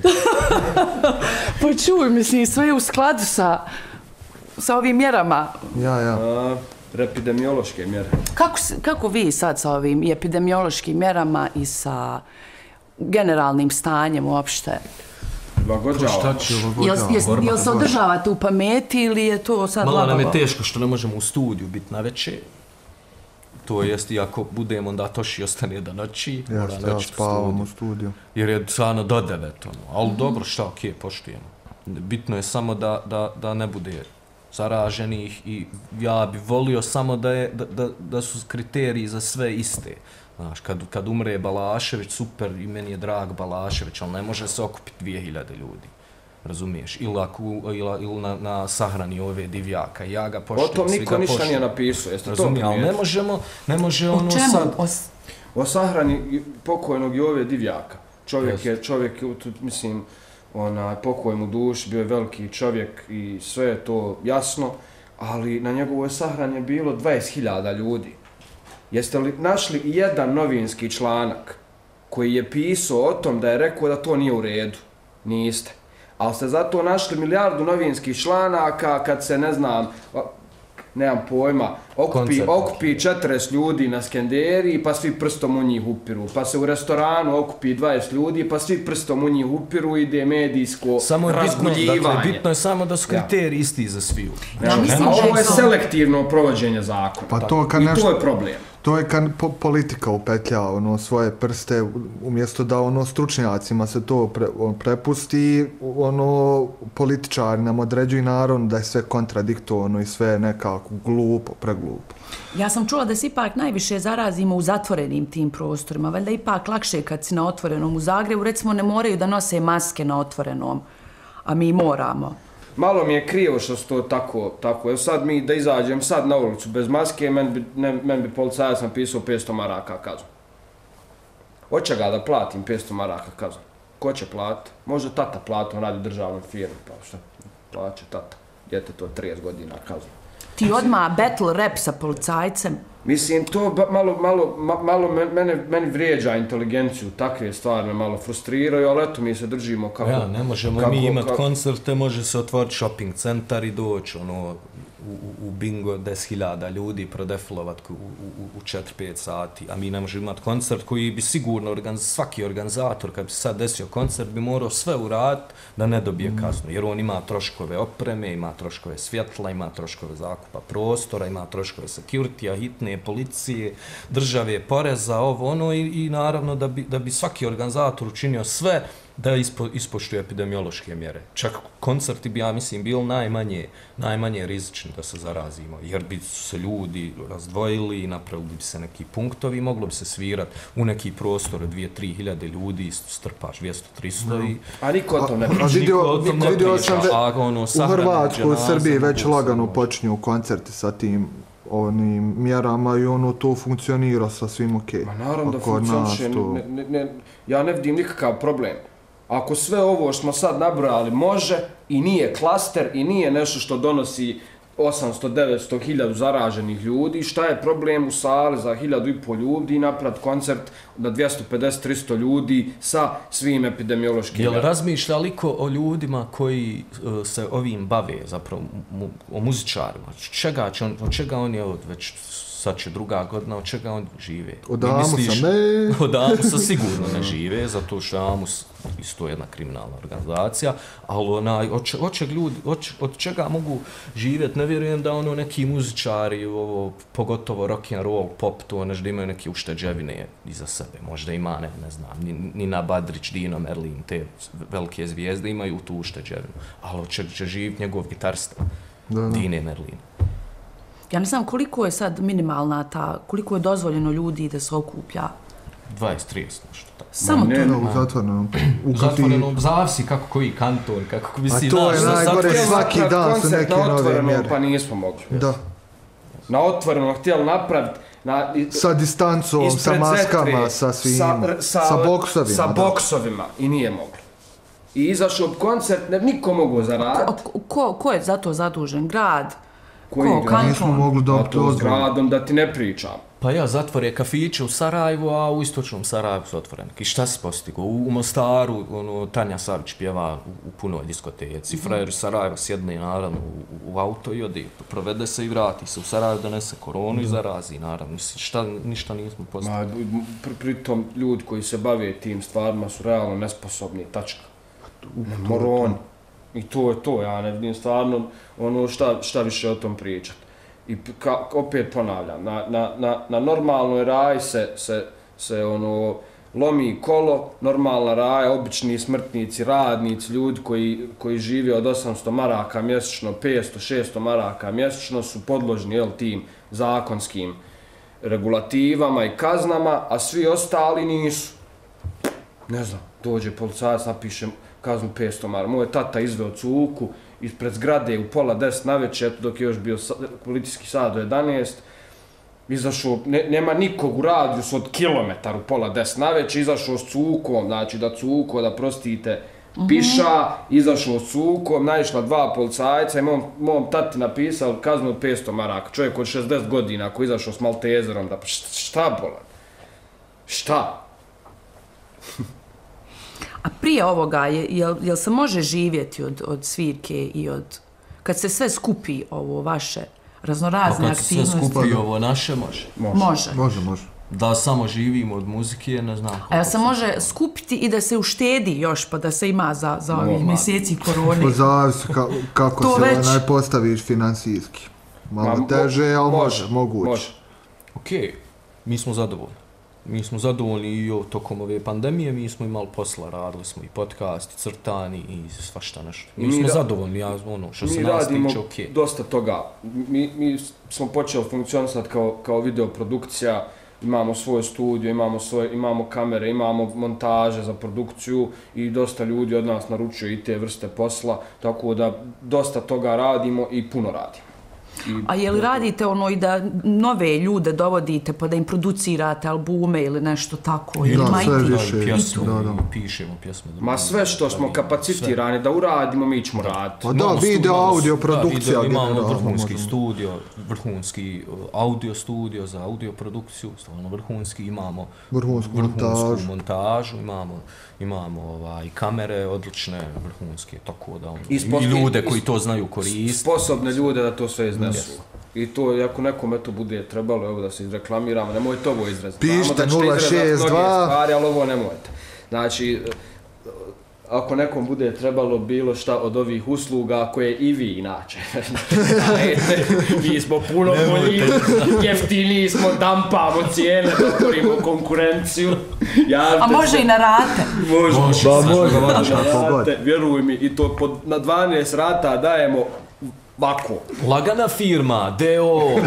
Pa čuj, mislim, sve je u skladu sa, sa ovim mjerama. Ja, ja. A, epidemiološke mjere. Kako, s- kako vi sad sa ovim i epidemiološkim mjerama i sa generalnim stanjem uopšte? Blagođava. Šta će ovo Jel, godina? jel, Borba jel se protiv- održavate u pameti ili je to sad Malo nam je labavo? teško što ne možemo u studiju biti na večer. To jest, i ako budemo, onda Toši ostane do noći. Ja, mora ja noći u spavam u studiju. studiju. Jer je stvarno do devet, ono. Ali dobro, šta, okej, poštujemo. Bitno je samo da, da, da ne bude zaraženih i ja bi volio samo da, je, da, da, da su kriteriji za sve iste. Znaš, kad, kad umre Balašević, super, i meni je drag Balašević, ali ne može se okupiti dvije hiljade ljudi. Razumiješ? Ili, ako, ili, ili na, na sahrani ove divjaka. Ja ga O poštujem, tom svi niko ga ništa poštuju. nije napisao, jeste to Razumije, ali ne primijetili? možemo, ne može O ono čemu? sad... O s- O sahrani pokojnog Jove Divjaka. Čovjek Jeste. je, čovjek je, tu, mislim, onaj, pokoj mu duši, bio je veliki čovjek i sve je to jasno, ali na njegovoj sahrani je bilo dvadeset hiljada ljudi. Jeste li našli i jedan novinski članak koji je pisao o tom da je rekao da to nije u redu? Niste. Ali ste zato našli milijardu novinskih članaka kad se, ne znam, nemam pojma, okupi, Koncert. okupi četrdeset ljudi na Skenderiji pa svi prstom u njih upiru. Pa se u restoranu okupi dvadeset ljudi pa svi prstom u njih upiru, ide medijsko Samo je bitno, razguljivanje. dakle, bitno je samo da su Ja. kriteriji isti za sviju. Ja Evo, mislim a da je ovo je to- selektivno provođenje zakona. Pa tako. to kad I nešto- to je problem. To je kad po politika upetlja ono, svoje prste, umjesto da ono stručnjacima se to pre, on, prepusti, ono, političari nam određuju naravno da je sve kontradiktorno i sve nekako glupo, preglupo. Ja sam čula da se ipak najviše zarazimo u zatvorenim tim prostorima, valjda ipak lakše kad si na otvorenom. U Zagrebu recimo ne moraju da nose maske na otvorenom, a mi moramo. Malo mi je krivo što su to tako, tako. Evo sad mi da izađem sad na ulicu bez maske, meni bi, ne, men bi policajac napisao petsto maraka kaznu. Hoće ga da platim petsto maraka kaznu. Ko će platiti? Može tata plati, on radi državnoj firmi, pa šta? Plaće tata. Djete to trideset godina kaznu. Ti odmah battle rap sa policajcem. Mislim, to ba, malo, malo, ma, malo men- mene, meni vrijeđa inteligenciju, takve stvari me malo frustriraju, ali eto mi se držimo kako... Ja, ne možemo kako, mi imati kako- koncerte, može se otvoriti shopping centar i doći ono, u, u, u bingo deset hiljada ljudi, prodefilovat u, u, u četiri pet sati, a mi ne možemo imati koncert koji bi sigurno, organiz, svaki organizator, kad bi sad desio koncert, bi morao sve uraditi da ne dobije kaznu, jer on ima troškove opreme, ima troškove svjetla, ima troškove zakupa prostora, ima troškove security-a, hitne, policije, države, poreza, ovo ono i, i naravno da bi, da bi svaki organizator učinio sve da ispo, ispoštuje epidemiološke mjere. Čak koncerti bi, ja mislim, bili najmanje, najmanje rizični da se zarazimo, jer bi se ljudi razdvojili, napravili bi se neki punktovi, moglo bi se svirati u neki prostor od dvije do tri hiljade ljudi, strpaš dvjesto tristo i... A niko o tom ne A priča. vidio, Niko o tom ne vidio priča, sam ve, a ono, u sahrane Hrvatskoj, u dženaze Srbiji već mogu se lagano može. počinju koncerti sa tim onim mjerama i ono to funkcionira sa svim okej. Ma naravno da A kod nas funkcioniše, to- ne, ne, ne, ja ne vidim nikakav problem. Ako sve ovo što smo sad nabrali može i nije klaster i nije nešto što donosi osamsto, devetsto, hiljadu zaraženih ljudi, šta je problem u sali za hiljadu i pol ljudi napraviti koncert na dvjesto pedeset do tristo ljudi sa svim epidemiološkim Jel mjerama? razmišlja liko o ljudima koji uh, se ovim bave, zapravo mu, o muzičarima? Čega će on, od čega oni od već sad će druga godina, od čega oni žive? Od Amusa ne. Od Amusa sigurno ne žive, zato što je Amus isto jedna kriminalna organizacija, ali onaj, od, od, čeg ljudi, od, od čega mogu živjeti, ne vjerujem da ono neki muzičari, ovo, pogotovo rock and roll, pop, to nešto da imaju neke ušteđevine iza sebe, možda ima, ne, ne znam, Nina Badrić, Dino Merlin, te velike zvijezde imaju tu ušteđevinu, ali od čega će živjeti njegov gitarista, da, da. Dine Merlin. Ja ne znam koliko je sad minimalna ta, koliko je dozvoljeno ljudi da se okuplja? dvadeset trideset nešto tako. Samo ne, to? U zatvorenom. U zatvorenom, zavisi kako koji kanton, kako bi si... A to je najgore, svaki dan su neke nove mjere. Pa nismo mogli. Da. Na otvorenom htjeli napraviti... Na, sa distancom, sa maskama, sa svim, sa, sa, sa boksovima. Sa boksovima i nije mogli. I izašao koncert, ne, niko mogu zaraditi. Ko, ko, ko je za to zadužen? Grad? Koji ko, grad? Nismo mogli dobiti dozvolu. S gradom da ti ne pričam. Pa ja, zatvore kafiće u Sarajevu, a u istočnom Sarajevu su otvoreni. I šta si postigao? U, u Mostaru, ono, Tanja Savić pjeva u, u punoj diskoteci. Mm-hmm. Frajer iz Sarajeva sjedne, naravno, u, u auto i ode. Provede se i vrati se. U Sarajevu donese koronu mm-hmm. i zarazi, naravno. Šta, ništa nismo postigli. Pri, pritom, ljudi koji se bave tim stvarima su realno nesposobni, tačka. Moroni. I to je to, ja ne vidim stvarno ono šta, šta više o tom pričati. I ka, opet ponavljam, na, na, na, na normalnoj raji se, se, se ono, lomi kolo, normalna raja, obični smrtnici, radnici, ljudi koji, koji žive od osamsto maraka mjesečno, petsto šesto maraka mjesečno su podložni jel, tim zakonskim regulativama i kaznama, a svi ostali nisu. Ne znam, dođe policajac, napiše kaznu petsto maraka. Moj tata izveo cuku ispred zgrade u pola deset navečer, dok je još bio policijski sat do jedanaest. Izašao, ne, nema nikog u radijusu od kilometar u pola deset navečer, izašao s cukom, znači da cuko, da prostite, piša, izašao s cukom, naišla dva policajca i mom, mom tati napisao kaznu od petsto maraka. Čovjek od šezdeset godina koji izašao s Maltezerom, da šta bolan? Šta? A prije ovoga, je, jel, jel se može živjeti od, od svirke i od... Kad se sve skupi ovo vaše raznorazne aktivnosti... Kad se sve skupi ovo naše, može. Može. Može, može. može. Da samo živimo od muzike, ne znam. A jel se može skupiti i da se uštedi još, pa da se ima za, za ovih mjeseci korone? To zavisi ka, kako to se već... onaj postaviš financijski. Malo Ma, teže, ali može, moguće. Može. Okej, okay. Mi smo zadovoljni. Mi smo zadovoljni i tokom ove pandemije, mi smo imali posla, radili smo i podcast, i crtani i svašta nešto. Mi, mi smo ra- zadovoljni, ja ono, što se nas tiče, okej. Mi dosta toga. Mi, mi smo počeli funkcionisati kao, kao videoprodukcija, imamo svoj studio, imamo, svoje, imamo kamere, imamo montaže za produkciju i dosta ljudi od nas naručuje i te vrste posla, tako da dosta toga radimo i puno radimo. I, a je li radite ono i da nove ljude dovodite pa da im producirate albume ili nešto tako? Da, ima sve više. Pjesme, da, da. Pišemo pjesme. Ma sve što smo kapacitirani sve. Da uradimo, mi ćemo raditi. Pa da, video, audio, produkcija. Da, video, imamo vrhunski studio, vrhunski audio studio za audio produkciju, stvarno vrhunski, imamo vrhunsku, vrhunsku montažu. montažu, imamo, imamo ovaj, kamere odlične, vrhunske, tako da on, i, i ljude koji to znaju koristiti. Sposobne ljude da to sve iznesu. Yes. I to, ako nekome to bude trebalo, evo da se izreklamiramo, nemojte ovo izrezati. Pišite nula šest dva. Stvari, ali ovo nemojte. Znači, ako nekom bude trebalo bilo šta od ovih usluga, koje i vi inače, znajete, mi smo puno bolji, jeftiniji smo, dampamo cijene, otvorimo konkurenciju. A može se. I na rate? Može, može, može, može, može na rate, vjeruj mi, i to pod, na dvanaest rata dajemo Vako. Lagana firma, D O O.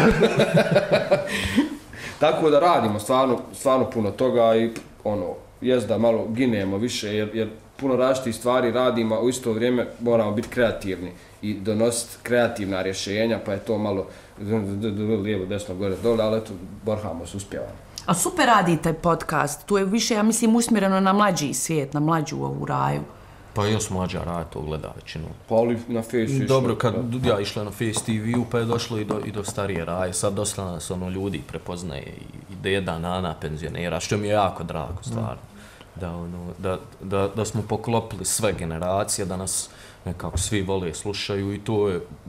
Tako da radimo stvarno, stvarno puno toga i ono, jest da malo ginemo više jer, jer puno različitih stvari radimo, a u isto vrijeme moramo biti kreativni i donositi kreativna rješenja, pa je to malo lijevo, desno, gore, dole, ali eto, borhamo se, uspjevamo. A super radite podcast, tu je više, ja mislim, usmjereno na mlađi svijet, na mlađu ovu raju. Pa još mlađa rada to gleda većinu. Pa ali na Face išlo. Dobro, kad ja išla na Face T V-u pa je došlo i do, i do starije raje. Sad dosta nas ono ljudi prepoznaje i deda, nana, penzionera, što mi je jako drago stvarno. Mm. Da, ono, da, da, da smo poklopili sve generacije, da nas nekako svi vole slušaju i to je,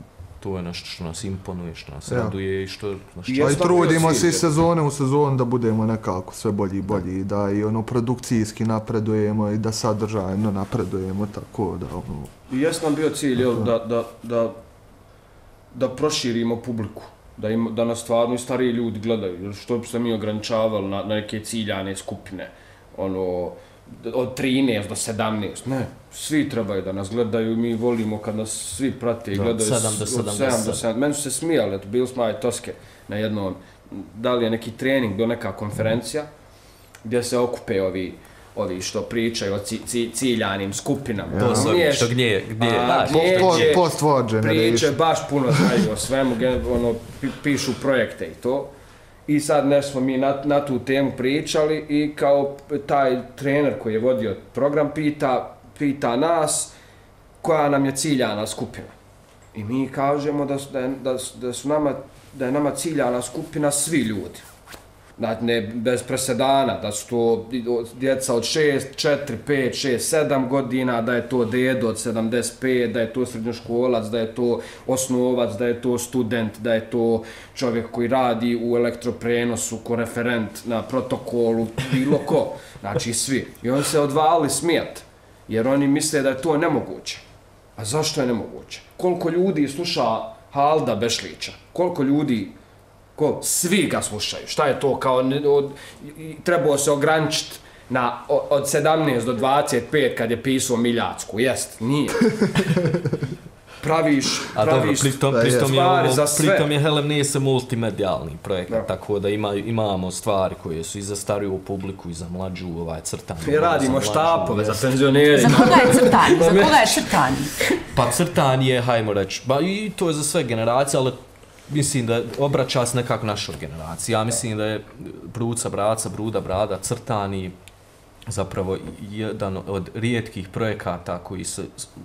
to je nešto što nas imponuje, što nas raduje i što nas čeka. I trudimo se iz sezone u sezonu da budemo nekako sve bolji i bolji, da i ono produkcijski napredujemo i da sadržajno napredujemo, tako da ono... I jes nam bio cilj, jel, da, da, da, da proširimo publiku, da, ima, da nas stvarno i stariji ljudi gledaju, što bi se mi ograničavali na, na neke ciljane skupine, ono, od trinaest do sedamnaest, ne, svi trebaju da nas gledaju, mi volimo kad nas svi prate i gledaju od sedam do sedamdeset. Meni su se smijali, eto, bili smo aj Toske na jednom, da li je neki trening, bio neka konferencija, gdje se okupe ovi, ovi što pričaju o ci, ci, ciljanim skupinama. Ja. To su ovi što gdje, gdje, a, gdje, gdje post-war priče baš puno znaju o svemu, ono, pišu projekte i to. I sad nešto smo mi na, na tu temu pričali i kao taj trener koji je vodio program pita, pita nas koja nam je ciljana skupina. I mi kažemo da, da, da, da, su nama, da je nama ciljana skupina svi ljudi. Znači, ne bez presedana, da su to djeca od šest, četiri, pet, šest, sedam godina, da je to dedo od sedamdeset pet, da je to srednjoškolac, da je to osnovac, da je to student, da je to čovjek koji radi u elektroprenosu, ko referent na protokolu, bilo ko. Znači, svi. I oni se odvali smijat, jer oni misle da je to nemoguće. A zašto je nemoguće? Koliko ljudi sluša Halda Bešlića? Koliko ljudi... Ko? Svi ga slušaju. Šta je to kao... Od, trebao se ograničiti na, od sedamnaest do dvadeset pet kad je pisao Miljacku. Jest, nije. Praviš, a praviš dobro, pritom, pritom stvari je ovo, za sve. Pritom je Helem Nese multimedijalni projekt, da. Tako da ima, imamo stvari koje su i za stariju publiku i za mlađu, ovaj, crtanje. I radimo štapove za penzionere. Za koga je crtanje? Za koga je crtanje? Pa crtanje, hajmo reći, ba, i to je za sve generacije, ali mislim da obraća se nekako našoj generaciji. Ja mislim da je Bruca, Braca, Bruda, Brada, crtani zapravo jedan od rijetkih projekata koji se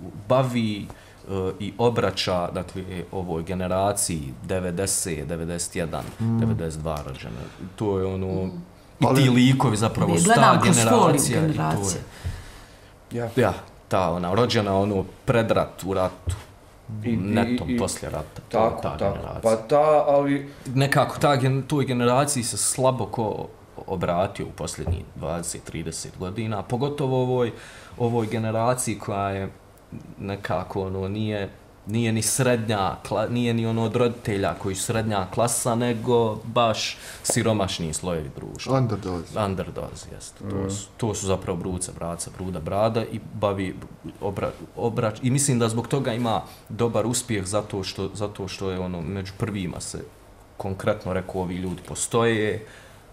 bavi uh, i obraća, dakle, ovoj generaciji devedeset, devedeset jedan, mm. devedeset dva rođene. To je ono, i ti likovi zapravo, ta generacija. generacija. Ja. ja, ta ona, rođena ono pred rat, u ratu. I, netom i, i, poslije rata. Tako, ta tako. Pa ta, ali... Nekako ta, toj generaciji se slabo ko obratio u posljednjih dvadeset trideset godina, pogotovo ovoj, ovoj generaciji koja je nekako, ono, nije, nije ni srednja, nije ni ono od roditelja koji su srednja klasa, nego baš siromašni slojevi društva. Underdozi. Underdozi, jeste. Mm. To, su, to su zapravo Bruca, Braca, Bruda, Brada i bavi obra, obrač. I mislim da zbog toga ima dobar uspjeh zato što, zato što je ono, među prvima se konkretno rekao ovi ljudi postoje,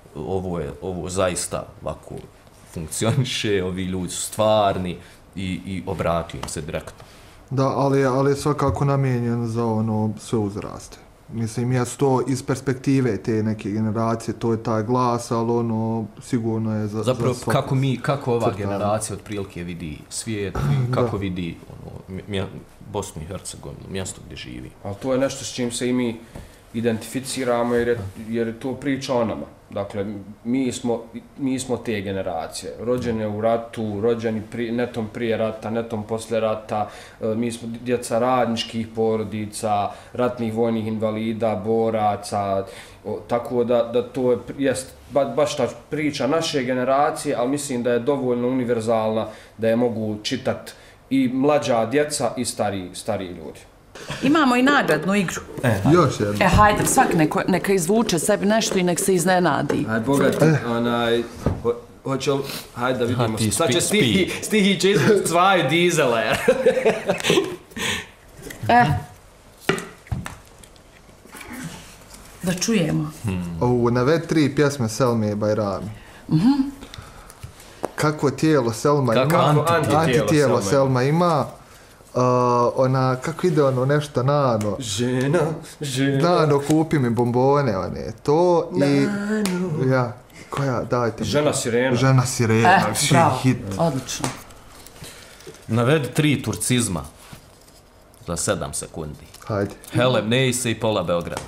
ovo je, ovo zaista ovako funkcioniše, ovi ljudi su stvarni i, i obratio im se direktno. Da, ali, ali je svakako namijenjen za ono sve uzraste. Mislim, ja to iz perspektive te neke generacije, to je taj glas, ali ono sigurno je za, zapravo, za svaku. Kako mi, kako ova crtanje. Generacija otprilike vidi svijet, kako da. Vidi ono, mje, Bosnu i Hercegovinu, mjesto gdje živi. Ali to je nešto s čim se i mi identificiramo jer je, jer je to priča o nama. Dakle, mi smo, mi smo te generacije, rođene u ratu, rođeni pri, netom prije rata, netom posle rata, mi smo djeca radničkih porodica, ratnih vojnih invalida, boraca, o, tako da, da to je, jest ba, baš ta priča naše generacije, ali mislim da je dovoljno univerzalna da je mogu čitati i mlađa djeca i stariji, stariji ljudi. Imamo i nagradnu igru. E, još jedno. E, hajde, svak neko, neka izvuče sebi nešto i nek se iznenadi. Hajde, bogati, onaj, ho, hoće li, hajde da vidimo. Ha, sad će stihi, stihi će izvući cvaju dizela. E. Da čujemo. Hmm. O, naved tri pjesme Selme Bajrami. Mhm. Kako tijelo Selma Kako ima? antitijelo, antitijelo Selma, Selma ima. Uh, ona, kako ide ono nešto nano? Žena, žena. Nano, kupi mi bombone, one, to i... Nano. Ja, koja, dajte mi. Žena sirena. Žena sirena, eh, bravo, hit. Odlično. Navedi tri turcizma za sedam sekundi. Hajde. Helem Nese i pola Beograda.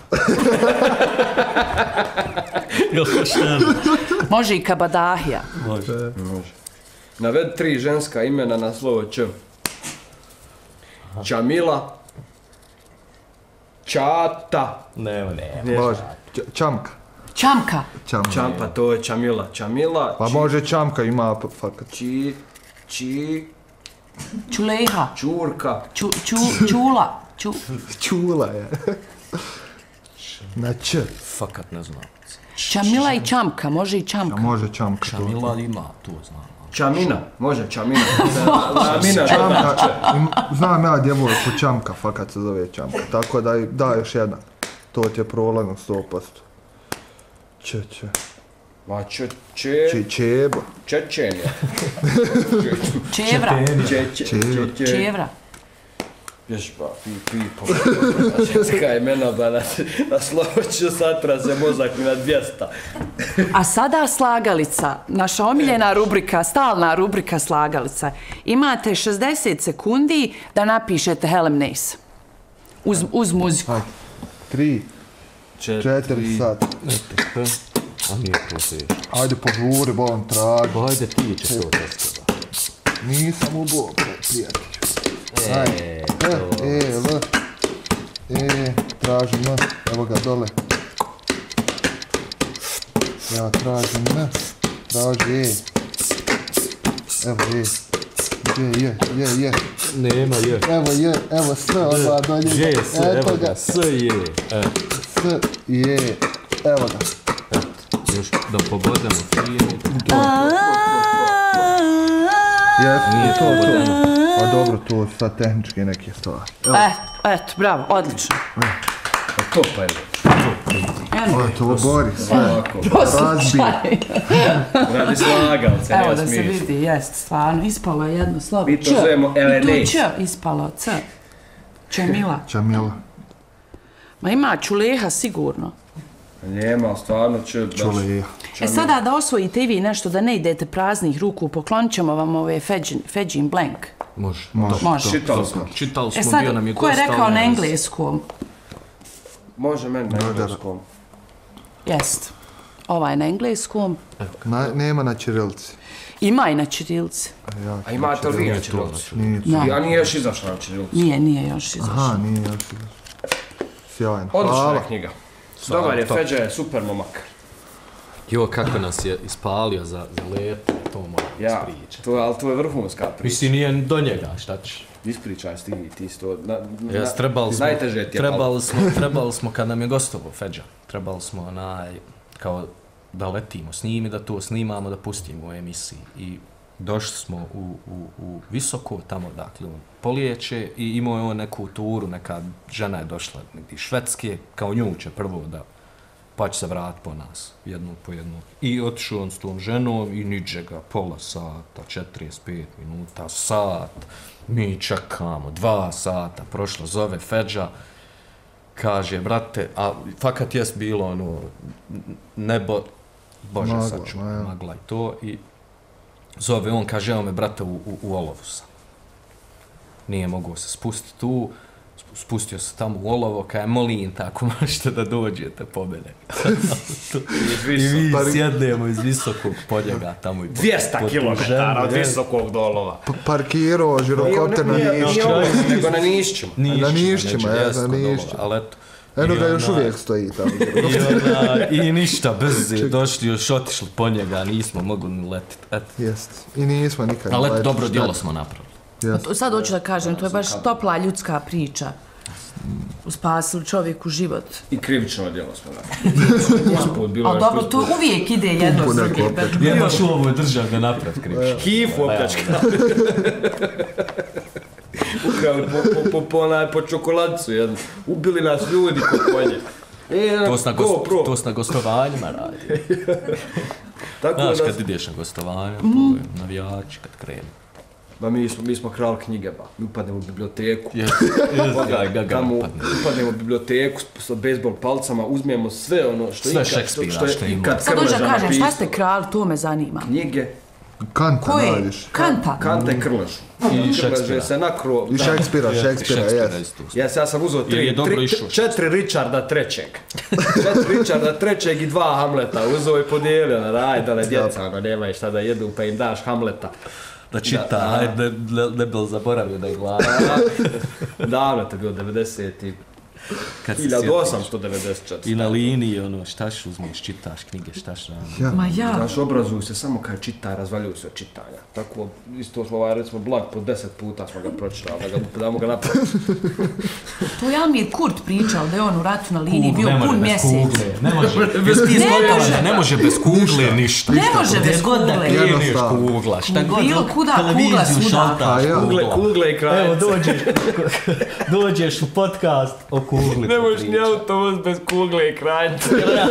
Može i Kabadahija. Može. Može. Navedi tri ženska imena na slovo Č. Čamila, Čata. Nema, nema. Može. Č- Čamka. Čamka. Čamka. Čampa, to je Čamila. Čamila. Pa či- može čamka ima p- fakat. Či... Či... Čuleha. Čurka. Ču, ču, čula. Ču, Čula je. Na č. Fakat ne znam. Čamila i čamka, može i A čamka. može čamka. to. Čamila ima, to znam. Čamina. Može Čamina. Čamina. Čamka, im- znam ja djevojku čamka, fakat se zove čamka. Tako da da još jedna. To ti je prolazno sto posto. Če, če. Ma če... Če... Če, čebo. Čečenija. Čevra. Če... Če... Čevra. Če... Čevra. Još ba, pi, pi, po... Čekaj, imena ba, na, na slovoću satra se mozak na dvjesto. A sada slagalica, naša omiljena rubrika, stalna rubrika slagalica. Imate šezdeset sekundi da napišete Helen Nace. Uz, uz muziku. Hajde. Tri, četiri sat. A nije to teško. Ajde požuri, bolam traži. Hajde ti će to teško. Nisam ubo, prijatelj. E, Ajde. E, e, l. E, tražim n. Evo ga dole. Ja tražim n. Traži e. Evo e. Je, je, je, je. Nema je. Evo je, evo s, odmah dolje. Že je s, evo ga, s je. E, S, je. Evo ga. još da pobodemo fino. Jeste, Nije to, to to. vodeno. Pa dobro, to su sad tehničke neke stvari. Evo, E, eto, bravo, odlično. To pa je. ovo je to bori sve. Ovako. Razbij. Radi slagalce, Evo nema da se smisla. vidi, jest, stvarno, ispalo je jedno slovo. Mi to Č. zovemo I tu Elenace. Č ispalo, C. Čemila. Čamila. Ma ima čuleha sigurno. Nema, stvarno će... Čuleja. E sada da osvojite i vi nešto, da ne idete praznih ruku, poklonit ćemo vam ove Feđin, Feđin Blank. Može. Može. Može. Čitali smo. Čitali smo, E sad, bio nam je ko je gost, rekao ali na ne znam. engleskom? Može meni na engleskom. Jest. Ovaj na engleskom. Na, nema na ćirilici. Ima i na ćirilci. A ja, A imate li vi na to čirilicu? nije. Da. Ja nije još izašla na čirilicu. Nije, nije još izašao. Aha, nije još. Sjajno. Odlična Hvala. je knjiga. Dobar je, top. Feđa je super momak. Jo, kako nas je ispalio za, za leto, to moram Ja, ispričati. to, ali to je vrhunska priča. Mislim, nije do njega, šta ćeš? Ispričaj ti, ti sto... Na, na, Jes, trebali smo, najteže ti je trebali smo, trebali smo, kad nam je gostovo Feđa, trebali smo onaj, kao da letimo s njim i da to snimamo, da pustimo u emisiji. I došli smo u, u, u Visoko, tamo dakle on polijeće i imao je on neku turu, neka žena je došla negdje iz Švedske, kao nju će prvo da pa će se vrat po nas, jednu po jednu. I otišao on s tom ženom i ničega, pola sata, četrdeset pet minuta, sat, mi čekamo, dva sata, prošlo, zove Feđa, kaže, brate, a fakat jes bilo ono, nebo, bože Magla, sačuvaj, ma ja. magla i to, i zove on, kaže, evo me, brate, u, u, u olovu sam. Nije mogao se spustiti tu, spustio se tamo u olovo, kaj molim tako možete da dođete po mene. I mi Pari- sjednemo iz visokog podjega tamo i po, dvjesto po tu kilometara ženu, od je. visokog dolova. P- Parkirao žirokopter na Nije- nije Nišćima. ovo, nego na Nišćima. Nišćima, Na Nišćima, neće, ja, jest na kod dolova, Nišćima. ali eto. Eno I ga još ona- uvijek stoji tamo. I, ona, I ništa, brze, došli još otišli po njega, nismo mogli ni letiti. Eto. Jest. I nismo nikad. Ali eto, letili, dobro šta? djelo smo napravili. Jest. To sad hoću da kažem, to je baš topla ljudska priča. Uspasili čovjeku život. I krivično djelo smo napravili. Usput, bilo Ali je dobro, usput. to uvijek ide jedno s Puno drugim. kopeć. Ja baš u ovoj državi da napravi krivično. Hifu opljačka. Ukrali po, po, po, po, onaj, po čokoladcu jednu. Ubili nas ljudi po konje. E, To se na, go, gost, pro. to se na gostovanjima radi. Tako Znaš, da, kad ideš na gostovanje, to je navijači kad krenu. ba, mi smo, mi smo krali knjige, ba. Mi upadnemo u biblioteku. Jes, jes, ga, ga, ga, Tamo upadne. upadnemo u biblioteku s- sa bejsbol palcama, uzmemo sve ono što Sve ikad, Šekspira što, što što je je imao. ikad Sad hoću da Krleža kažem, šta napisao. ste krali, to me zanima. Knjige, Kanta Ko je? najviše. Kanta. Kanta i Krležu. I Krleže Šekspira. se nakro... I Šekspira, Jes, Šekspira, Šekspira jes. isto. Jes, ja sam uzeo Jer je tri, dobro tri, išao. četiri Richarda trećeg. Četiri Richarda trećeg i dva Hamleta. Uzeo i podijelio na rajdale djeca, ono, nemaju šta da jedu, pa im daš Hamleta. Da čita, Da, ajde, ne, ne bil zaboravio da je glada. Davno to je bilo, devedeset i hiljadu osamsto devedeset četvrte. I na liniji, ono, štaš uzmeš, čitaš knjige, štaš radi. Ma ja. Znaš, obrazuju se samo kad čita, razvaljuju se od čitanja. Tako, isto smo, ovaj, recimo, Blag po deset puta smo ga pročitali, da ga damo ga napraviti. To ja mi je Kurt pričao da je on u ratu na liniji bio Google, pun ne mjesec. Ne može bez Google, ne može bez Google ništa. Ne može bez God da Google. kreneš Google, šta god Bilo kuda Google svuda. Google i kraljice. Evo, dođeš, dođeš u podcast o Google. Ne možeš ni autobus bez Google i kraljice.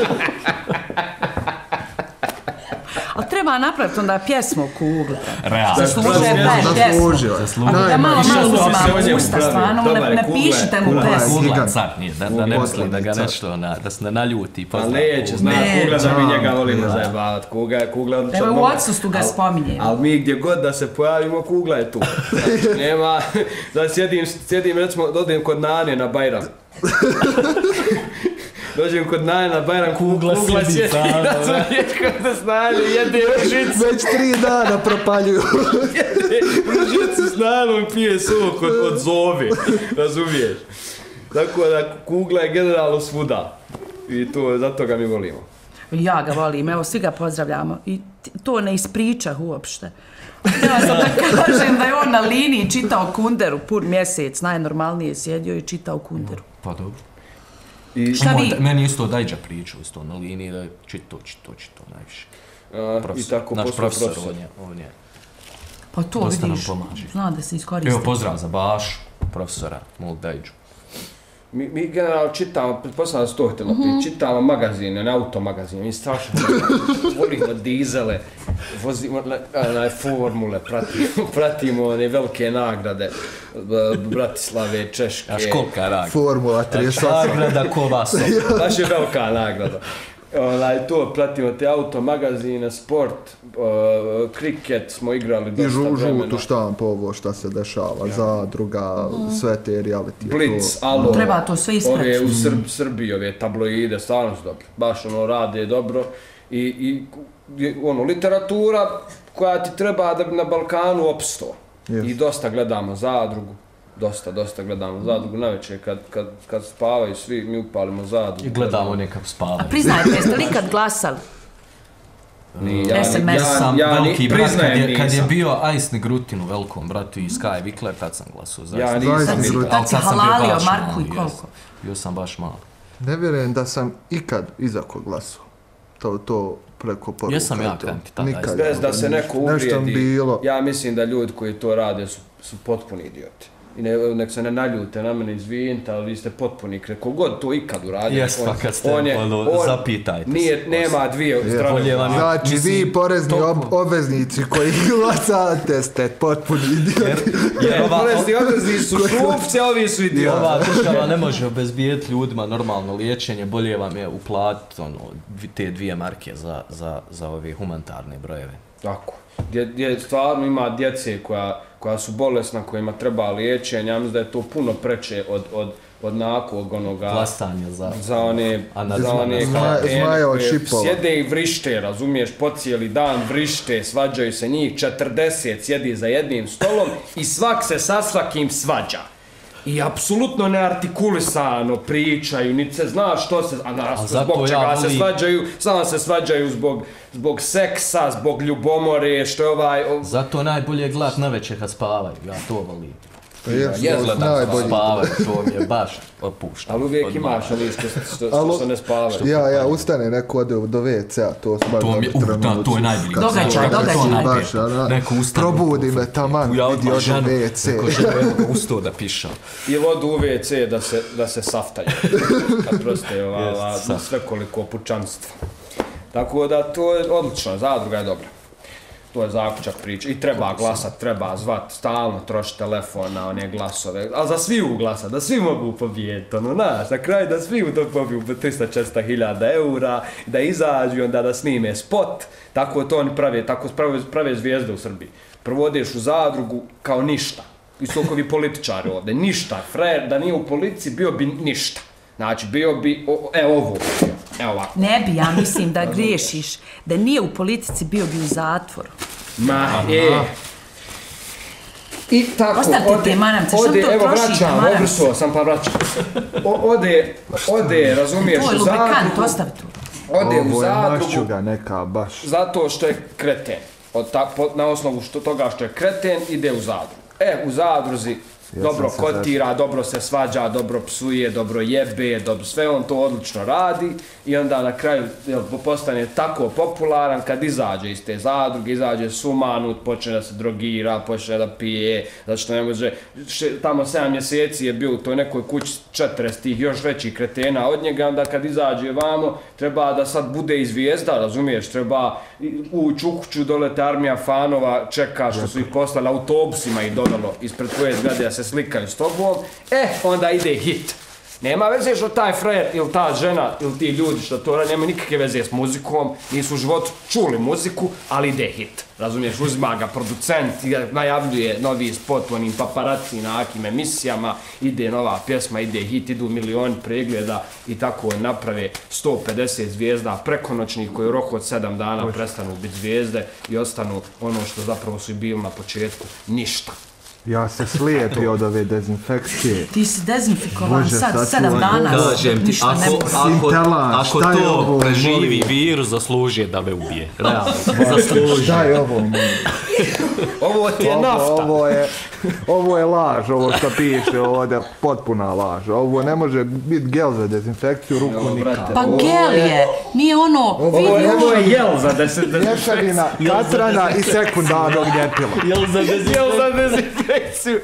Ali treba napraviti onda pjesmu o Google. Realno. Zaslužuje taj pjesmu. Da malo malo uzimamo usta, stvarno, ne pišite mu pjesmu. Google sad nije, da ne misli da ga nešto, da se ne naljuti. Pa neće, zna Google da mi njega volimo zajebavat. Google je odličan. Evo u odsustvu ga spominjemo. Ali mi gdje god da se pojavimo, Google je tu. Nema, da sjedim, recimo, dođem kod Nane na Bajram. Dođem kod Nane na Bajram, Kugla sjedi sama. Razumiješ kod da s Nane jede ružicu. Već tri dana propaljuju. Jede ružicu s Nanom, pije sok od, od zove. Razumiješ? Tako da Kugla je generalno svuda. I to, zato ga mi volimo. Ja ga volim, evo svi ga pozdravljamo. I to ne ispričah uopšte. Htjela sam da kažem da je on na liniji čitao Kunderu pun mjesec, najnormalnije sjedio i čitao Kunderu. Pa dobro. I Šta vi? Meni isto Dajđa pričao isto na liniji da je čito, čito, čito najviše. A, Profesor, I tako naš postoji profesor, profesor. on je, on je. Pa to Dosta nam vidiš, pomaže. zna da se iskoristi. Evo pozdrav za Bašu, profesora, mog Dajđu. Mi, mi generalno čitamo, pretpostavljam da se to htjelo mm-hmm. čitamo magazine, ne automagazine, mi strašno volimo dizele, vozimo na formule, pratimo, pratimo one velike nagrade, Bratislave, Češke. Aš kolika je nagrada? Formula trideset osam. Nagrada ko vas. Baš je velika nagrada. Onaj, to pratimo te automagazine, sport, uh, kriket smo igrali dosta I vremena. žutu štampu ovo šta se dešava, ja. Zadruga, mm. sve te reality. Blitz, to... Alo, treba to sve ispratiti. ove u Srb, Srbiji, ove tabloide, stvarno su dobro. Baš ono rade dobro. I, i ono, literatura koja ti treba da bi na Balkanu opstao. Yes. I dosta gledamo Zadrugu. Dosta, dosta gledamo Zadrugu navečer, kad, kad, kad spavaju svi, mi upalimo Zadrugu. I gledamo nekako spavanje. A priznajte, jeste li kad glasali? Ni, ja, S M S. ja, Sam ja, veliki ja, brat, kad je, kad je nisam. bio Ajsni Grutin u velikom bratu i Sky Vikler, tad sam glasao za Ja Ajsni. nisam. Ajsni Grutin. Tad si halalio Marku i koliko? Bio sam baš malo. Ne vjerujem da sam ikad izako glasao. To, to preko poruka. Jesam ja kanti tada. Nikad. Bez da se neko Nešto uvrijedi, bilo. ja mislim da ljudi koji to rade su, su potpuni idioti. I ne, nek se ne naljute na mene, izvinite, ali vi ste potpuni kre. Kogod to ikad uradio, Jes, pa kad ste, on je, ono, on zapitajte nije, se. nema dvije zdrave. bolje vam je- Znači, Mislim, vi porezni toliko- ob obveznici koji glasate ste potpuni idioti. Jer ova, Porezni obvezni su šupci, a ovi su idioti. ova država ne može obezbijeti ljudima normalno liječenje, bolje vam je uplatiti ono, te dvije marke za, za, za ove humanitarne brojeve. Tako. Gdje, gdje stvarno ima djece koja, koja su bolesna, kojima treba liječenje, ja mislim da je to puno preče od, od, od nakog onoga... Glasanje za... Za one, Analizma. za one Zma- karantene zmaja od koje šipova. sjede i vrište, razumiješ, po cijeli dan vrište, svađaju se njih, četrdeset sjedi za jednim stolom i svak se sa svakim svađa. I apsolutno neartikulisano pričaju, niti se zna što se, a naravno zbog čega ja se volim... svađaju, samo se svađaju zbog, zbog seksa, zbog ljubomore, što je ovaj... O... Zato najbolje gledat na večer kad spavaju, ja to volim. To je Jes, gledam, najbolji. Spavaju, to mi je baš opušta. Ali uvijek imaš oni što, što, što, što ne spavaju. Ja, ja, ustane neko ode do ve ce a, to su baš To mi je, dobri uh, da, trenuci. to je najbolji. Kad Događaj, se- događaj. to je To baš, ono, Neko ustane. probudi me taman, Ja vidi odmah od ženu, ve ce. neko ženu, evo ga ustao da piša. Ili odu u ve ce da se, da se saftaju. Kad proste ova, ova, Jest, sa- svekoliko pučanstvo. Tako da to je odlično, Zadruga je dobra. To je zaključak priče. I treba glasat, treba zvat, stalno troši telefon na one glasove. Ali za svi u glasat, da svi mogu pobijeti, ono, znaš, na kraju da svi u to pobiju po tristo četiristo hiljada eura, da izađu i onda da snime spot. Tako to oni prave, tako prave, prave zvijezde u Srbiji. Prvo odeš u Zadrugu kao ništa. Isto kao vi političari ovdje, ništa. Frajer da nije u politici bio bi ništa. Znači, bio bi, o, evo ovo, evo ovako. Ne bi, ja mislim da griješiš. Da nije u politici bio bi u zatvoru. Ma, e, I tako, Ostavite ode, te manamce, što ode, to evo trošite, vraćam, manamce? obrsuo sam pa vraćam. O, ode, ode, razumiješ, To je u lubrikant, zadrugu, ostav tu. ode u Ovo je zadrugu, mašćuga neka, baš. zato što je kreten. Od ta, po, na osnovu što, toga što je kreten, ide u zadrugu. E, u zadruzi Ja dobro sam se kotira, dobro se svađa, dobro psuje, dobro jebe, dobro, sve on to odlično radi i onda na kraju jel, postane tako popularan kad izađe iz te zadruge, izađe sumanut, počne da se drogira, počne da pije, zato što ne može, še, tamo sedam mjeseci je bio u toj nekoj kući četrdeset tih još većih kretena od njega, onda kad izađe vamo, treba da sad bude i zvijezda, razumiješ, treba ući u kuću, dolete armija fanova, čeka što su ih poslali autobusima i dodalo ispred tvoje zgrade da se slikaju s tobom, e, onda ide hit. Nema veze što taj frajer ili ta žena ili ti ljudi što to radi, nema nikakve veze s muzikom, nisu u životu čuli muziku, ali ide hit. Razumiješ, uzima ga producent, najavljuje novi spot u onim paparaci na akim emisijama, ide nova pjesma, ide hit, idu milioni pregleda i tako naprave sto pedeset zvijezda prekonoćnih koji u roku od sedam dana prestanu biti zvijezde i ostanu ono što zapravo su i bili na početku, ništa. Ja se slijepio od ove dezinfekcije. Ti si dezinfikovan Bože, sad, sad sedam ću- dana, Kažem ti, ništa ne ako, može. ako, Sintelan, ako šta je to ovo, preživi molim? virus, zaslužuje da me ubije. Realno, zaslužuje. Šta je ovo? molim? Ovo ti je Ovo, nafta. ovo je, ovo je laž, ovo što piše ovdje, potpuna laž. Ovo ne može biti gel za dezinfekciju, ruku Evo, nikako. brate. Pa gel je, nije ono, Ovo vidi je, ovo je ono. jel za deset Mješavina katrana i sekundarnog ljepila. Jel za Jel za dezinfekciju?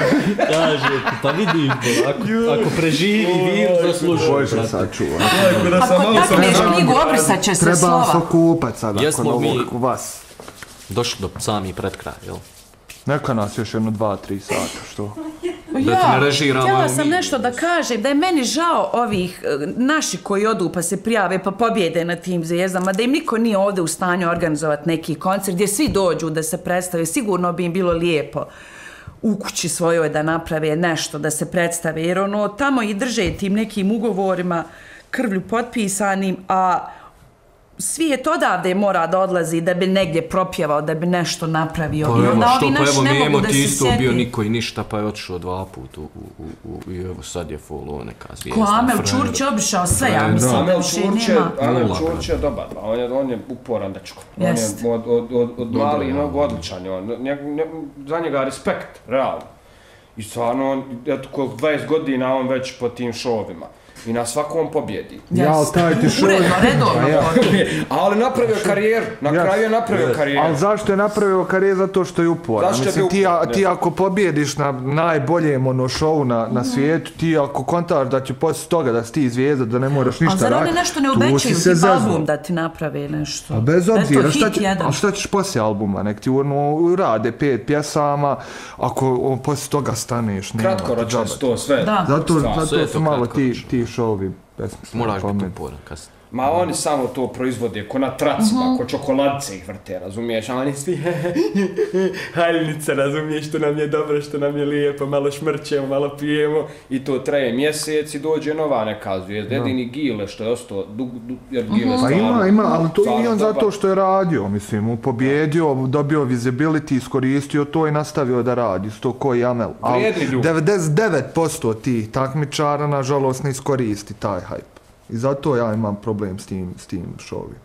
Kaže, pa vidi, ako, ako preživi virus, zaslužuje. Bože sad čuva. Ako takneš knjigu, obrisat će se Treba slova. se okupat sad Jesmo nakon mi- ovog vas. Došli do sami pred kraj, jel? Neka nas još jedno dva, tri sata, što? Da ti ne režiramo, htjela evo sam mi. nešto da kažem, da je meni žao ovih e, naši koji odu pa se prijave pa pobjede na tim zvijezdama, da im niko nije ovdje u stanju organizovati neki koncert gdje svi dođu da se predstave, sigurno bi im bilo lijepo u kući svojoj da naprave nešto, da se predstave, jer ono tamo i drže tim nekim ugovorima krvlju potpisanim, a svijet odavde mora da odlazi da bi negdje propjevao, da bi nešto napravio. Pa I evo onda što, ovi pa naši evo ne mogu Memo da ti se isto bio sjeti. niko i ništa, pa je otišao dva put u, u, u, u, i evo sad je full ovo neka zvijezda. Ko Amel frajer. Čurić je obišao sve, ja Frajer, mislim, da. da Amel više Čurić je, nema. Amel Nula, Čurić je dobar, on je, on je uporan dečko. On je Jest. od, od, od, od malih nogu odličan je on. Njeg, njeg, za njega respekt, realno. I stvarno, on, eto, koliko dvadeset godina on već po tim šovima. I na svakom pobjedi. Ja, ali taj ti šoj... Uredno, redovno. Pa ja. Ali napravio karijeru, na Yes. kraju je napravio Yes. karijeru. Ali zašto je napravio karijer? Zato što je uporan. Zašto je Mislim, bio ti, a- uporan, ti ne. ako pobjediš na najboljem ono show na, na svijetu, ti ako kontaš da će poslije toga da si ti zvijezda, da ne moraš A ništa zar oni raditi, nešto ne tu si obećaju, se tip zeznuo. album da ti naprave nešto? A bez Eto, obzira, šta, hit će, jedan. a šta ćeš poslije albuma? Nek ti ono, rade pet pjesama, ako o, poslije toga staneš, nema. Kratkoročno džaba. su to sve. Da. Zato, Stvar. zato Sve je su to malo ti, kratkoročno. ti showi besmisleni. Moraš po biti meni. uporan kasnije. Ma oni samo to proizvode, ko na tracima, ko čokoladce ih vrte, razumiješ? A oni svi haljnice, razumiješ, što nam je dobro, što nam je lijepo, malo šmrćemo, malo pijemo i to traje mjesec i dođe nova neka zvijezda. Jedini Gile što je ostao, dug, dug, jer Gile Pa stvarno... ima, ima, ali to stvarno i on dobar. zato što je radio, mislim, pobjedio, dobio visibility, iskoristio to i nastavio da radi, sto koji Amel. Ali Vrijedni ljudi. devedeset devet posto tih takmičara, nažalost, ne iskoristi taj hype. I zato ja imam problem s tim, s tim šovima.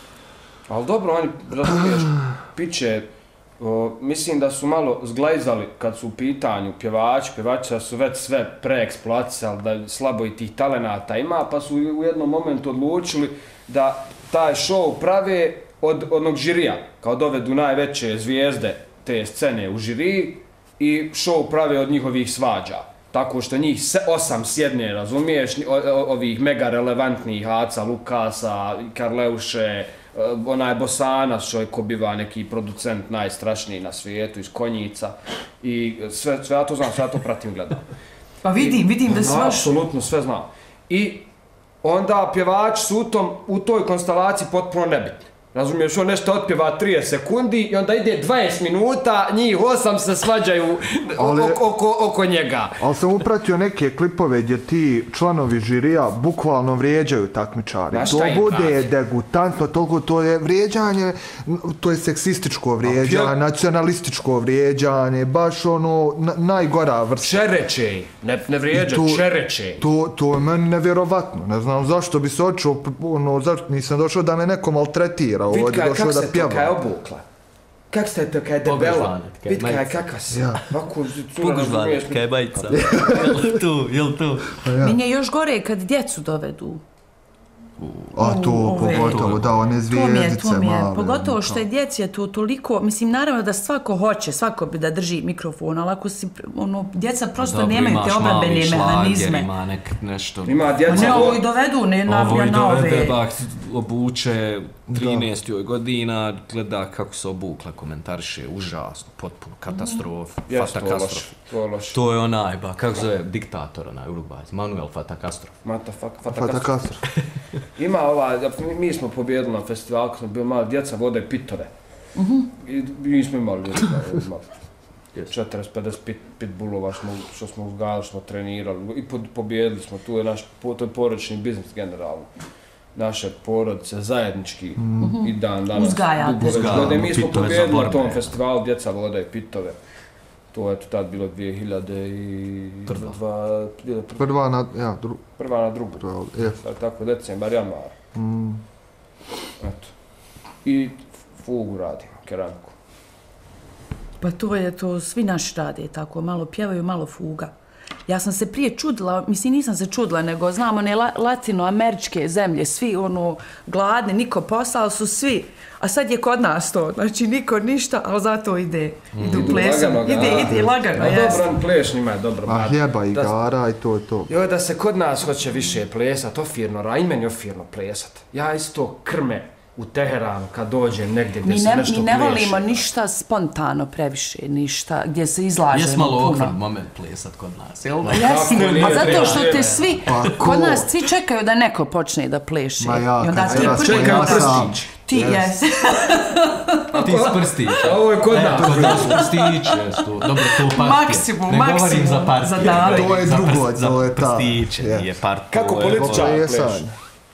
Ali dobro, oni, razumiješ, piće, o, mislim da su malo zglajzali kad su u pitanju pjevači, pjevači da su već sve preeksploatisali, da slabo i tih talenata ima, pa su u jednom momentu odlučili da taj show prave od onog žirija, kao dovedu najveće zvijezde te scene u žiriji i show prave od njihovih svađa. Tako što njih se, osam sjedne, razumiješ, o, o, ovih mega relevantnih Aca, Lukasa, Karleuše, onaj Bosanac što je ko biva neki producent najstrašniji na svijetu iz Konjica i sve, sve ja to znam, sve ja to pratim gledam. Pa vidim, vidim da svaš... Apsolutno sve znam. I onda pjevači su u, tom, u toj konstelaciji potpuno nebitni. Razumiješ, on nešto otpjeva trideset sekundi i onda ide dvadeset minuta, njih osam se svađaju Ali- oko, oko, oko njega. Ali sam upratio neke klipove gdje ti članovi žirija bukvalno vrijeđaju takmičare. Ma šta To im bude kaže? degutantno, toliko to je vrijeđanje, to je seksističko vrijeđanje, pje- nacionalističko vrijeđanje, baš ono na- najgora vrsta. Čereće, ne, ne vrijeđa, To- čereće. To, to je meni nevjerovatno, ne znam zašto bi se očeo, ono, zašto nisam došao da me neko maltretira, Vid ovdje kaj, došao kak da se to pjeva. kaj obukla? Kak ste to kaj debela? Pogužvane, kaj Vid kaj majica. kaka si. Ja. Ovako, Pogužvane, kaj majica. Jel tu, jel tu? Meni je još gore kad djecu dovedu. A to Ove- pogotovo, da, one To mi je, zvijezdice to mi je, male. pogotovo što je djeci je to toliko, mislim naravno da svako hoće, svako bi da drži mikrofon, ali ako si, ono, djeca prosto Dobro, nemaju te imaš obrambene mali šlager, mehanizme. ima nek nešto... Ima Ma djeca... ne, ovo i dovedu, ne Ovo nabija i na dovede, ove. bak, obuče trinaest godina, gleda kako se obukla, komentariše, užasno, potpuno, katastrofa, Jes, Fata to je loše, Castro. to je loše. To je onaj, ba, kako zove, diktator onaj, Urugvajc, Manuel Fata Castro. Mata, fak, fata, Fata Castro. Castro. Ima ova, mi, mi smo pobjedili na festivalu, kad smo bili mali, djeca vode pitove. I mi smo imali ljudi, imali. četrdeset pedeset pit, pitbullova smo, što smo uzgajali, što smo trenirali i po, pobjedili smo, tu je naš, to je porodični biznis generalno. Naše porodice zajednički i dan danas. Uzgajate. dugo već Uzgajamo godine. Mi smo pitove za pobjedili na borbe. tom festivalu, djeca vode pitove. To je tad bilo dvije hiljade dva, Prva na, ja, dru, prva na drugu. prva, je. Tako, decembar, januar. Mm. Eto. I fugu radimo, keramiku. Pa to je to, svi naši rade tako, malo pjevaju, malo fuga. Ja sam se prije čudila, mislim nisam se čudila, nego znam one la, latinoameričke zemlje, svi ono gladni, niko posao su svi, a sad je kod nas to, znači niko ništa, ali zato ide, idu Idu plesom, lagano, ide, a. ide lagano, A jest. dobran pleš njima je dobro. A hljeba i Da- gara i to je to. Joj, da se kod nas hoće više plesat, ofirno, ra, i meni ofirno plesat. Ja isto krme u Teheranu kad dođem negdje gdje Mi se ne, nešto mi ne pleše. volimo ništa spontano previše, ništa gdje se izlažemo Jes malo okren puno. moment plesat kod nas, jel da? Jasno, Kako nije, a zato treba, što te treba. svi, Pa ko? kod nas svi čekaju da neko počne da pleše. Ma ja, I onda kad ti ja prvi čekam moraš- prstić. Ti, Yes. jes. Ti s prstića. A ovo je kod nas. Kod nas prstić, jes to. Dobro, to partije. Maksimum, ne govorim maksimum za partije. za dane. To je Za drugo, prst- za to je ta. prstiće, Yes. nije partije. Kako ovo je- političar Plesanje. pleše?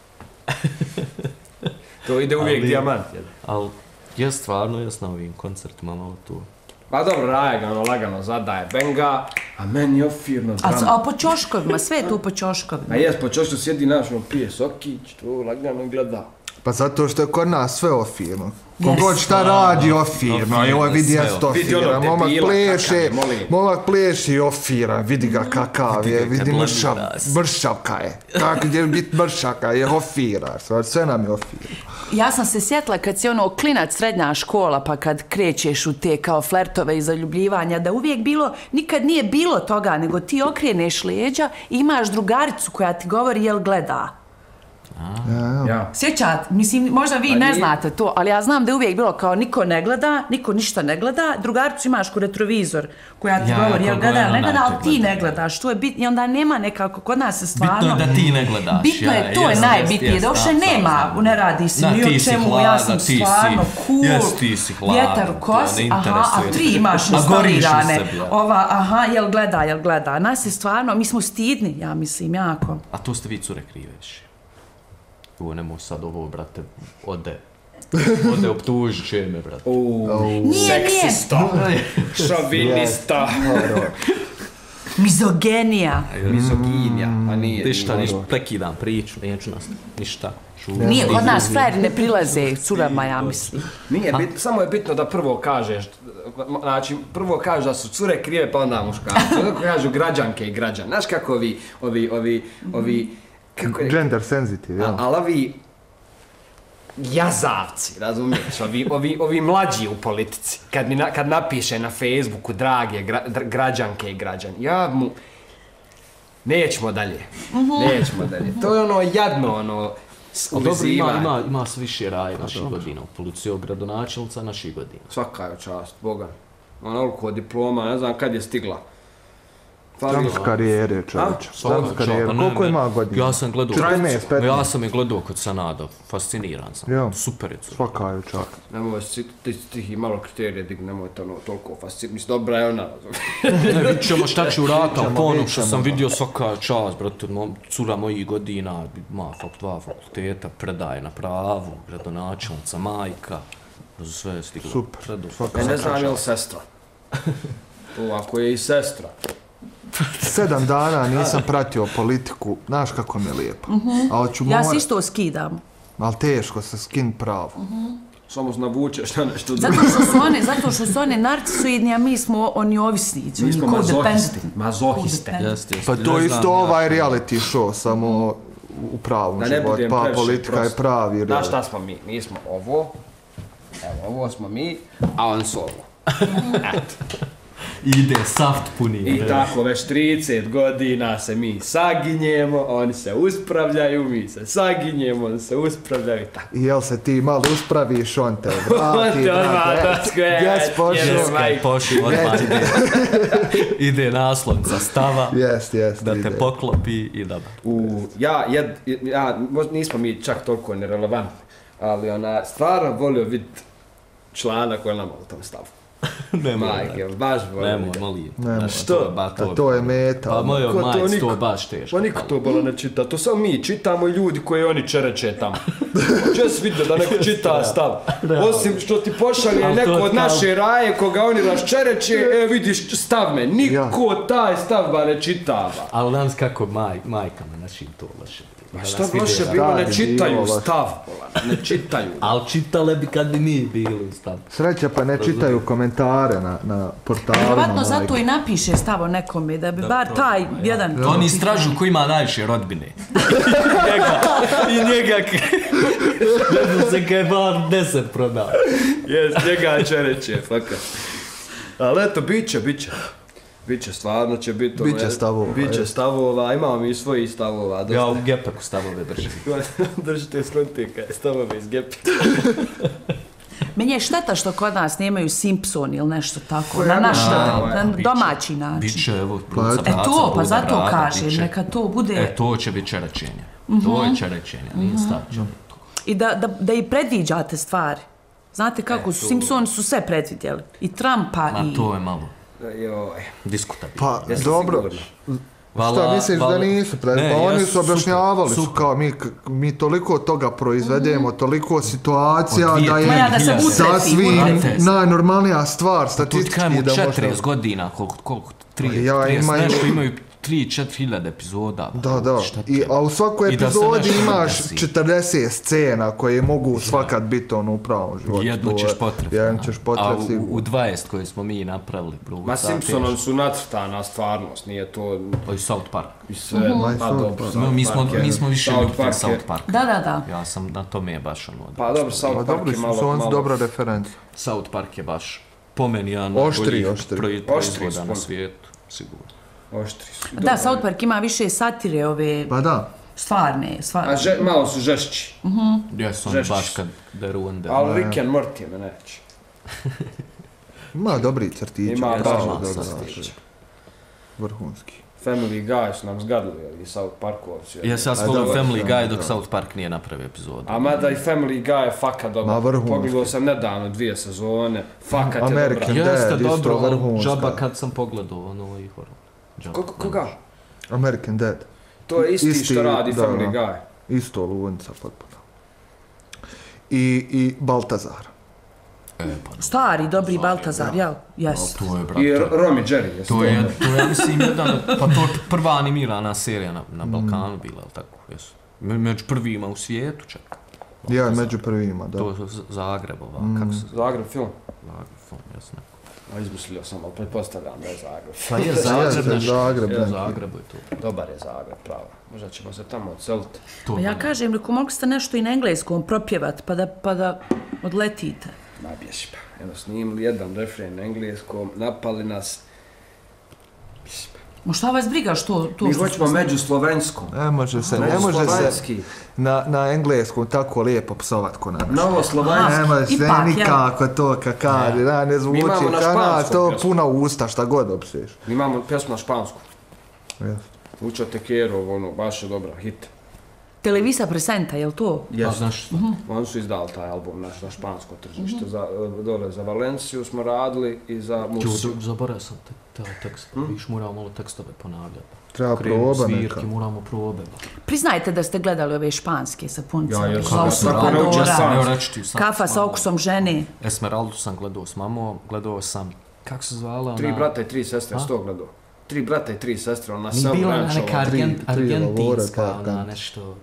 To ide uvijek Ali- dijamant. jel? Ali, je stvarno, jes na ovim koncertima malo tu. Pa dobro, Raja ga ono lagano zadaje benga, a meni je ofirno A, drama. a po ćoškovima, sve je tu po ćoškovima. A jes, po čoštu sjedi naš, ono, pije sokić, to lagano gleda. Pa zato što je kod nas sve ofirno. Yes. Kogod šta radi ofirno, Ofirno, evo vidi sve jest Vidi ofirno, onog momak debila, pleše, kakav je, molim. momak pleše i ofira, vidi ga kakav Vidi je, ga kad vidi lazi mršav, glas. mršavka je. Kako će biti mršavka, je ofira, sve- sve nam je ofirno. Ja sam se sjetila kad si ono klinac srednja škola, pa kad krećeš u te kao flertove i zaljubljivanja, da uvijek bilo, nikad nije bilo toga, nego ti okreneš leđa i imaš drugaricu koja ti govori jel gleda. Ja. Sjećate, mislim, možda vi Pa ne nije- znate to, ali ja znam da je uvijek bilo kao niko ne gleda, niko ništa ne gleda, drugaricu imaš ko retrovizor koja ti Ja, govori ja, jel ko gleda, gleda, ne gleda, ali onaj ti te ne gleda. gledaš, to je bit, i onda nema nekako, kod nas se stvarno... Bitno je da ti ne gledaš. Bitno je, ja, to je jest, najbitnije, jest, da uopšte jest, nema, znam. ne radi se Da, ni ti o si čemu, hlada, ja sam ti si- stvarno cool, jest, ti si hlada, vjetar u to kosi, ne aha, interesuje a te. tri imaš A goriš u instalirane, sebi, ja. ova, aha, jel gleda, jel gleda, nas je stvarno, mi smo stidni, ja mislim, jako. A to ste vi cure kriveš. Ovo nemoj sad ovo, brate, ode. Ode optužit će me, brate. Uuu, Nije, seksista, šovinista, Mizogenija. mizoginja, a nije. Ti šta, nije. ništa, prekidam priču, neću nas, ništa. Šu- Nije, kod nas frajeri ne prilaze curama, ja mislim. Nije, bit, samo je bitno da prvo kažeš, znači prvo kažeš da su cure krive pa onda muškarci, onda kažu građanke i građan. Znaš kako ovi, ovi, ovi, ovi, kako je, Gender sensitive, a, ja. ali ovi jazavci, razumiješ, ovi, ovi, ovi mlađi u politici, kad, mi na, kad napiše na Facebooku drage gra, dr, građanke i građani, ja mu, nećemo dalje, nećemo dalje, to je ono jadno, ono, Ali dobro, ima, ulizivanje. ima, ima sve više raje naših godina. Policija, gradonačelnica naših godina. Svaka je čast, Boga. Ona oliko diploma, ne znam kad je stigla. Znam s karijere, čovječ. Znam s karijere. Koliko ima godina? Ja sam gledao. četrnaest, petnaest. Ja sam je gledao kod Sanada. Fasciniran sam. Ja. Super je to. Svaka je čak. Nemoj ti tih i malo kriterije dig, nemoj to ono toliko fascinirati. Mislim, dobra je ona. Ne, vidit ćemo šta će uraditi, ali po onom što vidit sam ćemo. vidio svaka čast, brate, mom- cura mojih godina, ima fak, dva fakulteta, predaje na pravu, gradonačelnica, majka, sve je stiglo. Super. Predu, Svaka Ja ne svaka znam je li čast. sestra. To ako je i sestra. Sedam dana nisam pratio politiku, znaš kako mi je lijepo. Ali ću Ja se morat, isto skidam. ali teško se skin pravo. Samo navučeš na nešto Zato drugo. što su one, zato što su one narcisoidni, a mi smo oni ovisnici, Mi oni smo codependent. mazohisti. Mazohiste. Jeste, jeste. Pa to Ne je znam isto ja ovaj šta- reality show, samo u pravom Da ne životu. budem Pa previše politika je prost. pravi Znaš reality. šta smo mi? Mi smo ovo, evo ovo smo mi, a on su ovo. Eto. Ide saft puni. I tako već trideset godina se mi saginjemo, oni se uspravljaju, mi se saginjemo, oni se uspravljaju i tako. I jel se ti malo uspraviš, on te vrati, On te odmah brate. doskuje, Gdje si pošao? jer- Jeska i pošli, odmah ide. Ide naslovnica stava, Jest, jest, da te ide. poklopi i da. U, ja, jed, ja, možda nismo mi čak toliko nerelevantni, ali ona, stvarno volio vidjeti članak koji nama u tom stavu. Nemoj, Majke, baš volio nemoj, vidjeti. molim. Nemoj. Znaš, Što? to je ba- A to je meta. Pa mojoj Ko to majici niko- to je baš teško. Pa niko to bolo ne čita, to samo mi čitamo i ljudi koji oni čereće tamo. Čest vidio da neko čita stav. Osim što ti pošalje Ali to neko je od kao- naše raje koga oni raščereće, e vidiš stav me, niko taj stav ba ne čitava. Ali znam kako maj, majkama našim to loše. Ma Da šta nas loše vide, bilo, ne da, čitaju bilo loše. stav, bolan, ne čitaju. ali čitale bi kad bi mi bili u stavu. Sreća pa ne čitaju komentare na, na portalima. Vjerovatno zato majke. i napiše stavo nekome, da bi bar taj jedan... Oni istražu ko ima najviše rodbine. I njega, i njega, ne znam se kaj bar deset prodao. Jes, njega čereće, fakat. Ali eto, bit će, bit će. Biće, stvarno će biti... Biće stavova, Biće je. stavova, imamo mi svojih stavova. Ja Dosta. u gepeku stavove držim. Držite skontika, stavove iz gepi. Meni je šteta što kod nas nemaju Simpson ili nešto tako, Ko na ja naš, znam, na, na biće. domaći način. Biće, evo, Pa pluca, eto. E braca, to, pa buda, zato brada, kažem, biće. neka to bude... E, to će biti čeračenje. To je čeračenje, nije stavljeno. I da, da, da i predviđate stvari. Znate kako su, Simpsoni su sve predvidjeli. I Trumpa Ma i... to je malo Joj. diskutabilno. Pa, Jesi dobro. sigurna? Šta misliš da nisu? Pred... Ne, Pa oni jesu, su objašnjavali super, su super. kao mi, k- mi toliko toga proizvedemo, toliko situacija Od dvije, da tri Ma ja da se hiljade. usretim, sasvim Brate, najnormalnija stvar Tu ti statistički kažemo da četrdeset možda... godina, koliko, koliko, tri, Ja, trideset, imaju- nešto imaju tri četiri hiljade epizoda. Da, da. Šta ti I, je? a u svakoj I da se epizodi nešto imaš desi. četrdeset scena koje mogu svakat biti ono u pravom životu. Jednu To ćeš je- potrefiti. Jednu ćeš A potrefiti u, sigurno. u dvadeset koje smo mi napravili, bro. Ma Simpsonom su nacrtana stvarnost, nije to To je South Park. i sve, Ma i pa South dobro. Park. South No, mi, smo, Park je- mi smo više South ljubitelji Park je- South Park. Da, da, da. Ja sam na tome je baš ono... Pa dobro, South Pa Park dobri je su, malo, su oni malo... dobra referenca. South Park je baš po meni jedan Oštri, boljih oštri. proiz- Oštri proizvoda su na puno. svijetu, sigurno. Oštri su. Da, Dobro. South Park ima više satire ove Pa da. stvarne, A stvarne. že, malo su žešći, Jesu oni Žešći baš su. kad deru under. ali Rick and Morty me neće. Ima dobri crtići. Ima jesu baš dobri, crtići. Vrhunski. Family Guy su nam zgadili, i South Parkovci. Jes, ja A skoro dobro, Family da, Guy dok da. South Park nije napravio epizodu. A mada i Family Guy je fakat Ma, dobra. vrhunski. Pogledao sam nedavno dvije sezone, fakat je American dobra. Jeste Dad, isto dobro, ali vrhunska. džaba kad sam pogledao ono i horor. Džaba. Ko- Koga? American Dad. To je isti, Isti, što radi da, Family da. Guy. Isto lunica potpuno. I, i Baltazar. E, pa, Stari, dobri Baltazar, jel? Jes. to je, I brate. R- Romy Jerry. jesi To je, to je, ja mislim, jedan, pa to je prva animirana serija na, na Balkanu bila, ali tako, jesu. Me- Među prvima u svijetu čak. Ja među prvima, da. To je Z- Zagreb, ova, kako se Zagreb film. Zagreb, film, jasno. A izmislio sam, ali pretpostavljam da je Zagreb. Pa je Jeste, Zagreb nešto. Zagreb, Je, da. Zagrebu je to. Dobar je Zagreb, pravo. Možda ćemo se tamo odseliti. To Ja je- kažem, reko, mogli ste nešto i na engleskom propjevat, pa da, pa da odletite. Nabješi pa. Jedno snimili jedan refren na engleskom, napali nas. Ma šta vas briga što to Mi što hoćemo smo- među slovenskom. Ne može se, ne može se Međuslovanski. na, na engleskom tako lijepo psovat ko na našem. Novo slovanski. Ne može se ipak, jel? nikako to kakari, da, ne zvuči imamo na ka nas, španskom to pjesmu. puna usta, šta god opseš. Mi imamo pjesmu na špansku. Učio te Kerov, ono, baš je dobra, hit. Televisa Presenta, je li to? Jeste. Uh-huh. Oni su izdali taj album naš na špansko tržište. Za, dole za Valenciju smo radili i za Mursiju. Zaboravio sam te, te tekst. Hmm? Viš moramo malo tekstove ponavljati. Treba proba neka. Svirki, moramo probe. Priznajte da ste gledali ove španske sapunice. Ja, ja Klaus sam Pandora, Kafa sa okusom žene. Esmeraldu sam gledao s mamom, gledao sam, kako se zvala ona? Tri brata i tri sestre, sto gledao. Tri brata i tri sestre, ona sam rančova. Bila neka argent, argentinska, tri, ona nešto...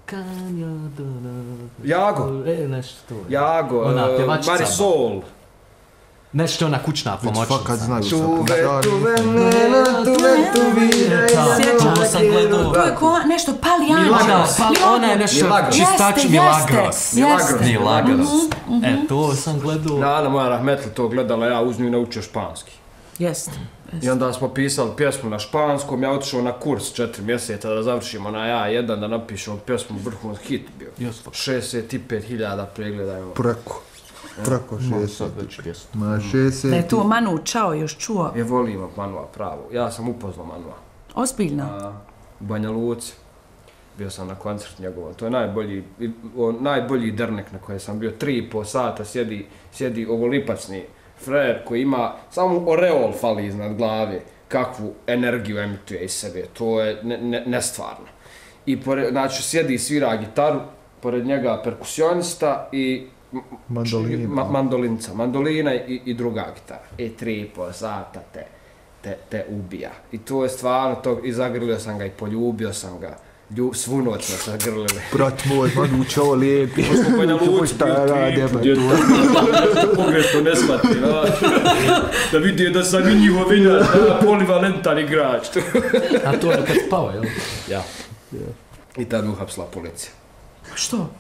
Jago. E, nešto. Jago, ona, uh, Marisol. Nešto ona kućna pomoćnica. Fakat znaju sam. Tuve, tuve, nena, tuve, tuvire. To sam gledao. To je ko nešto Palijančos. Ona je nešto čistač Milagros. Milagros. E, to sam gledao. Nana moja rahmetli to gledala, ja uz nju naučio španski. Jeste. I onda smo pisali pjesmu na španskom, ja otišao na kurs četiri mjeseca da završimo na ja jedan, da napišemo pjesmu vrhunski hit bio. šezdeset pet hiljada pregleda. Preko. Preko šezdeset. Ma šezdeset. Da je to Manu Čao još čuo. Je volimo Manua pravo. Ja sam upoznao Manua. Ozbiljno? U Banja Luci. Bio sam na koncert njegovom. To je najbolji, o, najbolji dernek na kojem sam bio. Tri i po sata sjedi, sjedi ovolipacni frajer koji ima samo oreol fali iznad glave. Kakvu energiju emituje iz sebe. To je ne, ne, nestvarno. I pored, znači sjedi i svira gitaru, pored njega perkusionista i Mandolina. Ma, mandolinca, mandolina i, i druga gitara. I tri i po sata te, te, te ubija. I to je stvarno to, i zagrlio sam ga i poljubio sam ga. Lju, svu noć smo se zagrlili. Brat moj, Manu Čao lijepi. Smo pa na luči bio tripu, pogrešno ne shvati. Da vidio da sam i njihov vinjač, polivalentan igrač. A to je kad spava, jel? Ja. I tad me uhapsila policija. Što?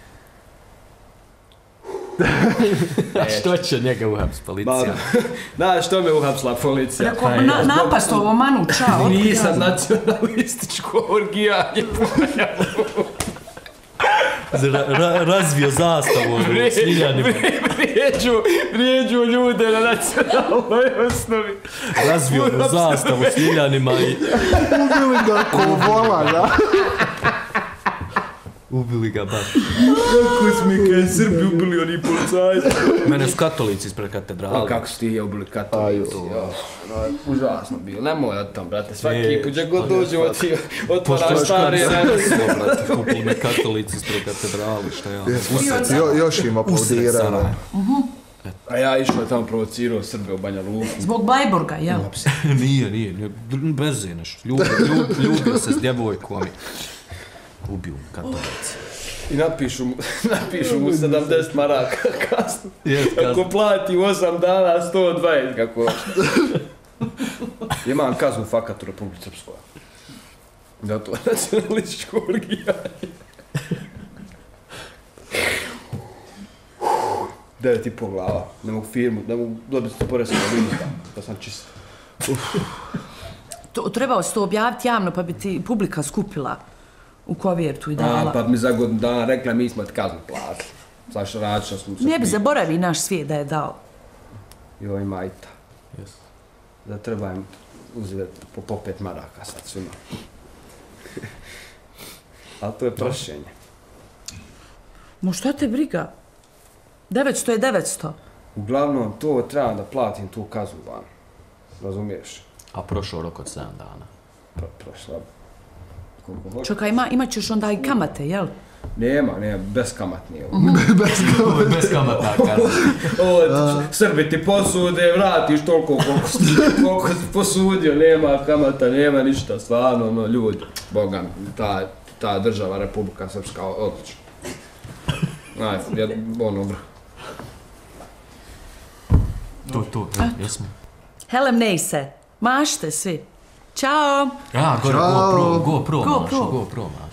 A što će njega uhaps policija? Da, što me uhapsila policija? Rekao, na, napast ovo Manu Čao. Nisam nacionalističko orgijanje pojavilo. Ra, ra, razvio zastavu s Ljiljanima. Vrijeđu, vrijeđu ljude na nacionalnoj osnovi. Razvio zastavu s Ljiljanima i... Ubili ga ko vola, da? Ubili ga baš. Kako smo mi kaj Srbi ubili oni policajci? Mene su katolici ispred katedrale. A kako su ti je ubili katolici? Ja, no, užasno bilo. Nemoj od tom, brate. Svaki put gdje god dođemo ti otvaraš stare rane. Kupili me katolici ispred katedrale, šta ja. Jo, još ima aplaudirano. A ja išao je tamo provocirao Srbe u Banja Luku. Zbog Blajburga, jel? Nije, nije, nije. Brze nešto. Ljubio, ljubio se s djevojkom i ubiju katolici. I napišu mu, napišu mu sedamdeset maraka kasno. Yes, ako plati osam dana, sto dvadeset kako hoće. Imam kaznu fakat u Republike Srpskoj. Da to je nacionalističko orgijanje. Devet i pol glava. Ne mogu firmu, ne mogu dobiti porezno limita, da sam čist. To, trebao si to objaviti javno pa bi ti publika skupila u kovjertu i dala. A, pa mi za godinu dana rekla, mi smo ti kaznu platili. Zašto račno smo... Ne bi zaboravi naš svijet da je dao. Joj, majta. Yes. Da treba im uzeti po, po pet maraka sad svima. Ali to je prašenje. Mo šta te briga? devetsto je devetsto. Uglavnom, to treba da platim tu kaznu van. Razumiješ? A prošao rok od sedam dana. Pro, prošla. Koliko hoće? Čekaj, ima, imat ćeš onda i kamate, jel? Nema, nema, beskamatni. Ovo je bez kamata kazna. Ovo je, Srbi ti posude, vratiš toliko koliko si, koliko si posudio, nema kamata, nema ništa, stvarno, no, ljudi, Boga mi, ta, ta država, Republika Srpska, odlično. Aj, ono vrh. To, to, jesmo. Helem Nejse, mašte svi. Ćao! Ja, gore, go pro, go pro, Go mašu, pro. go pro, mašu.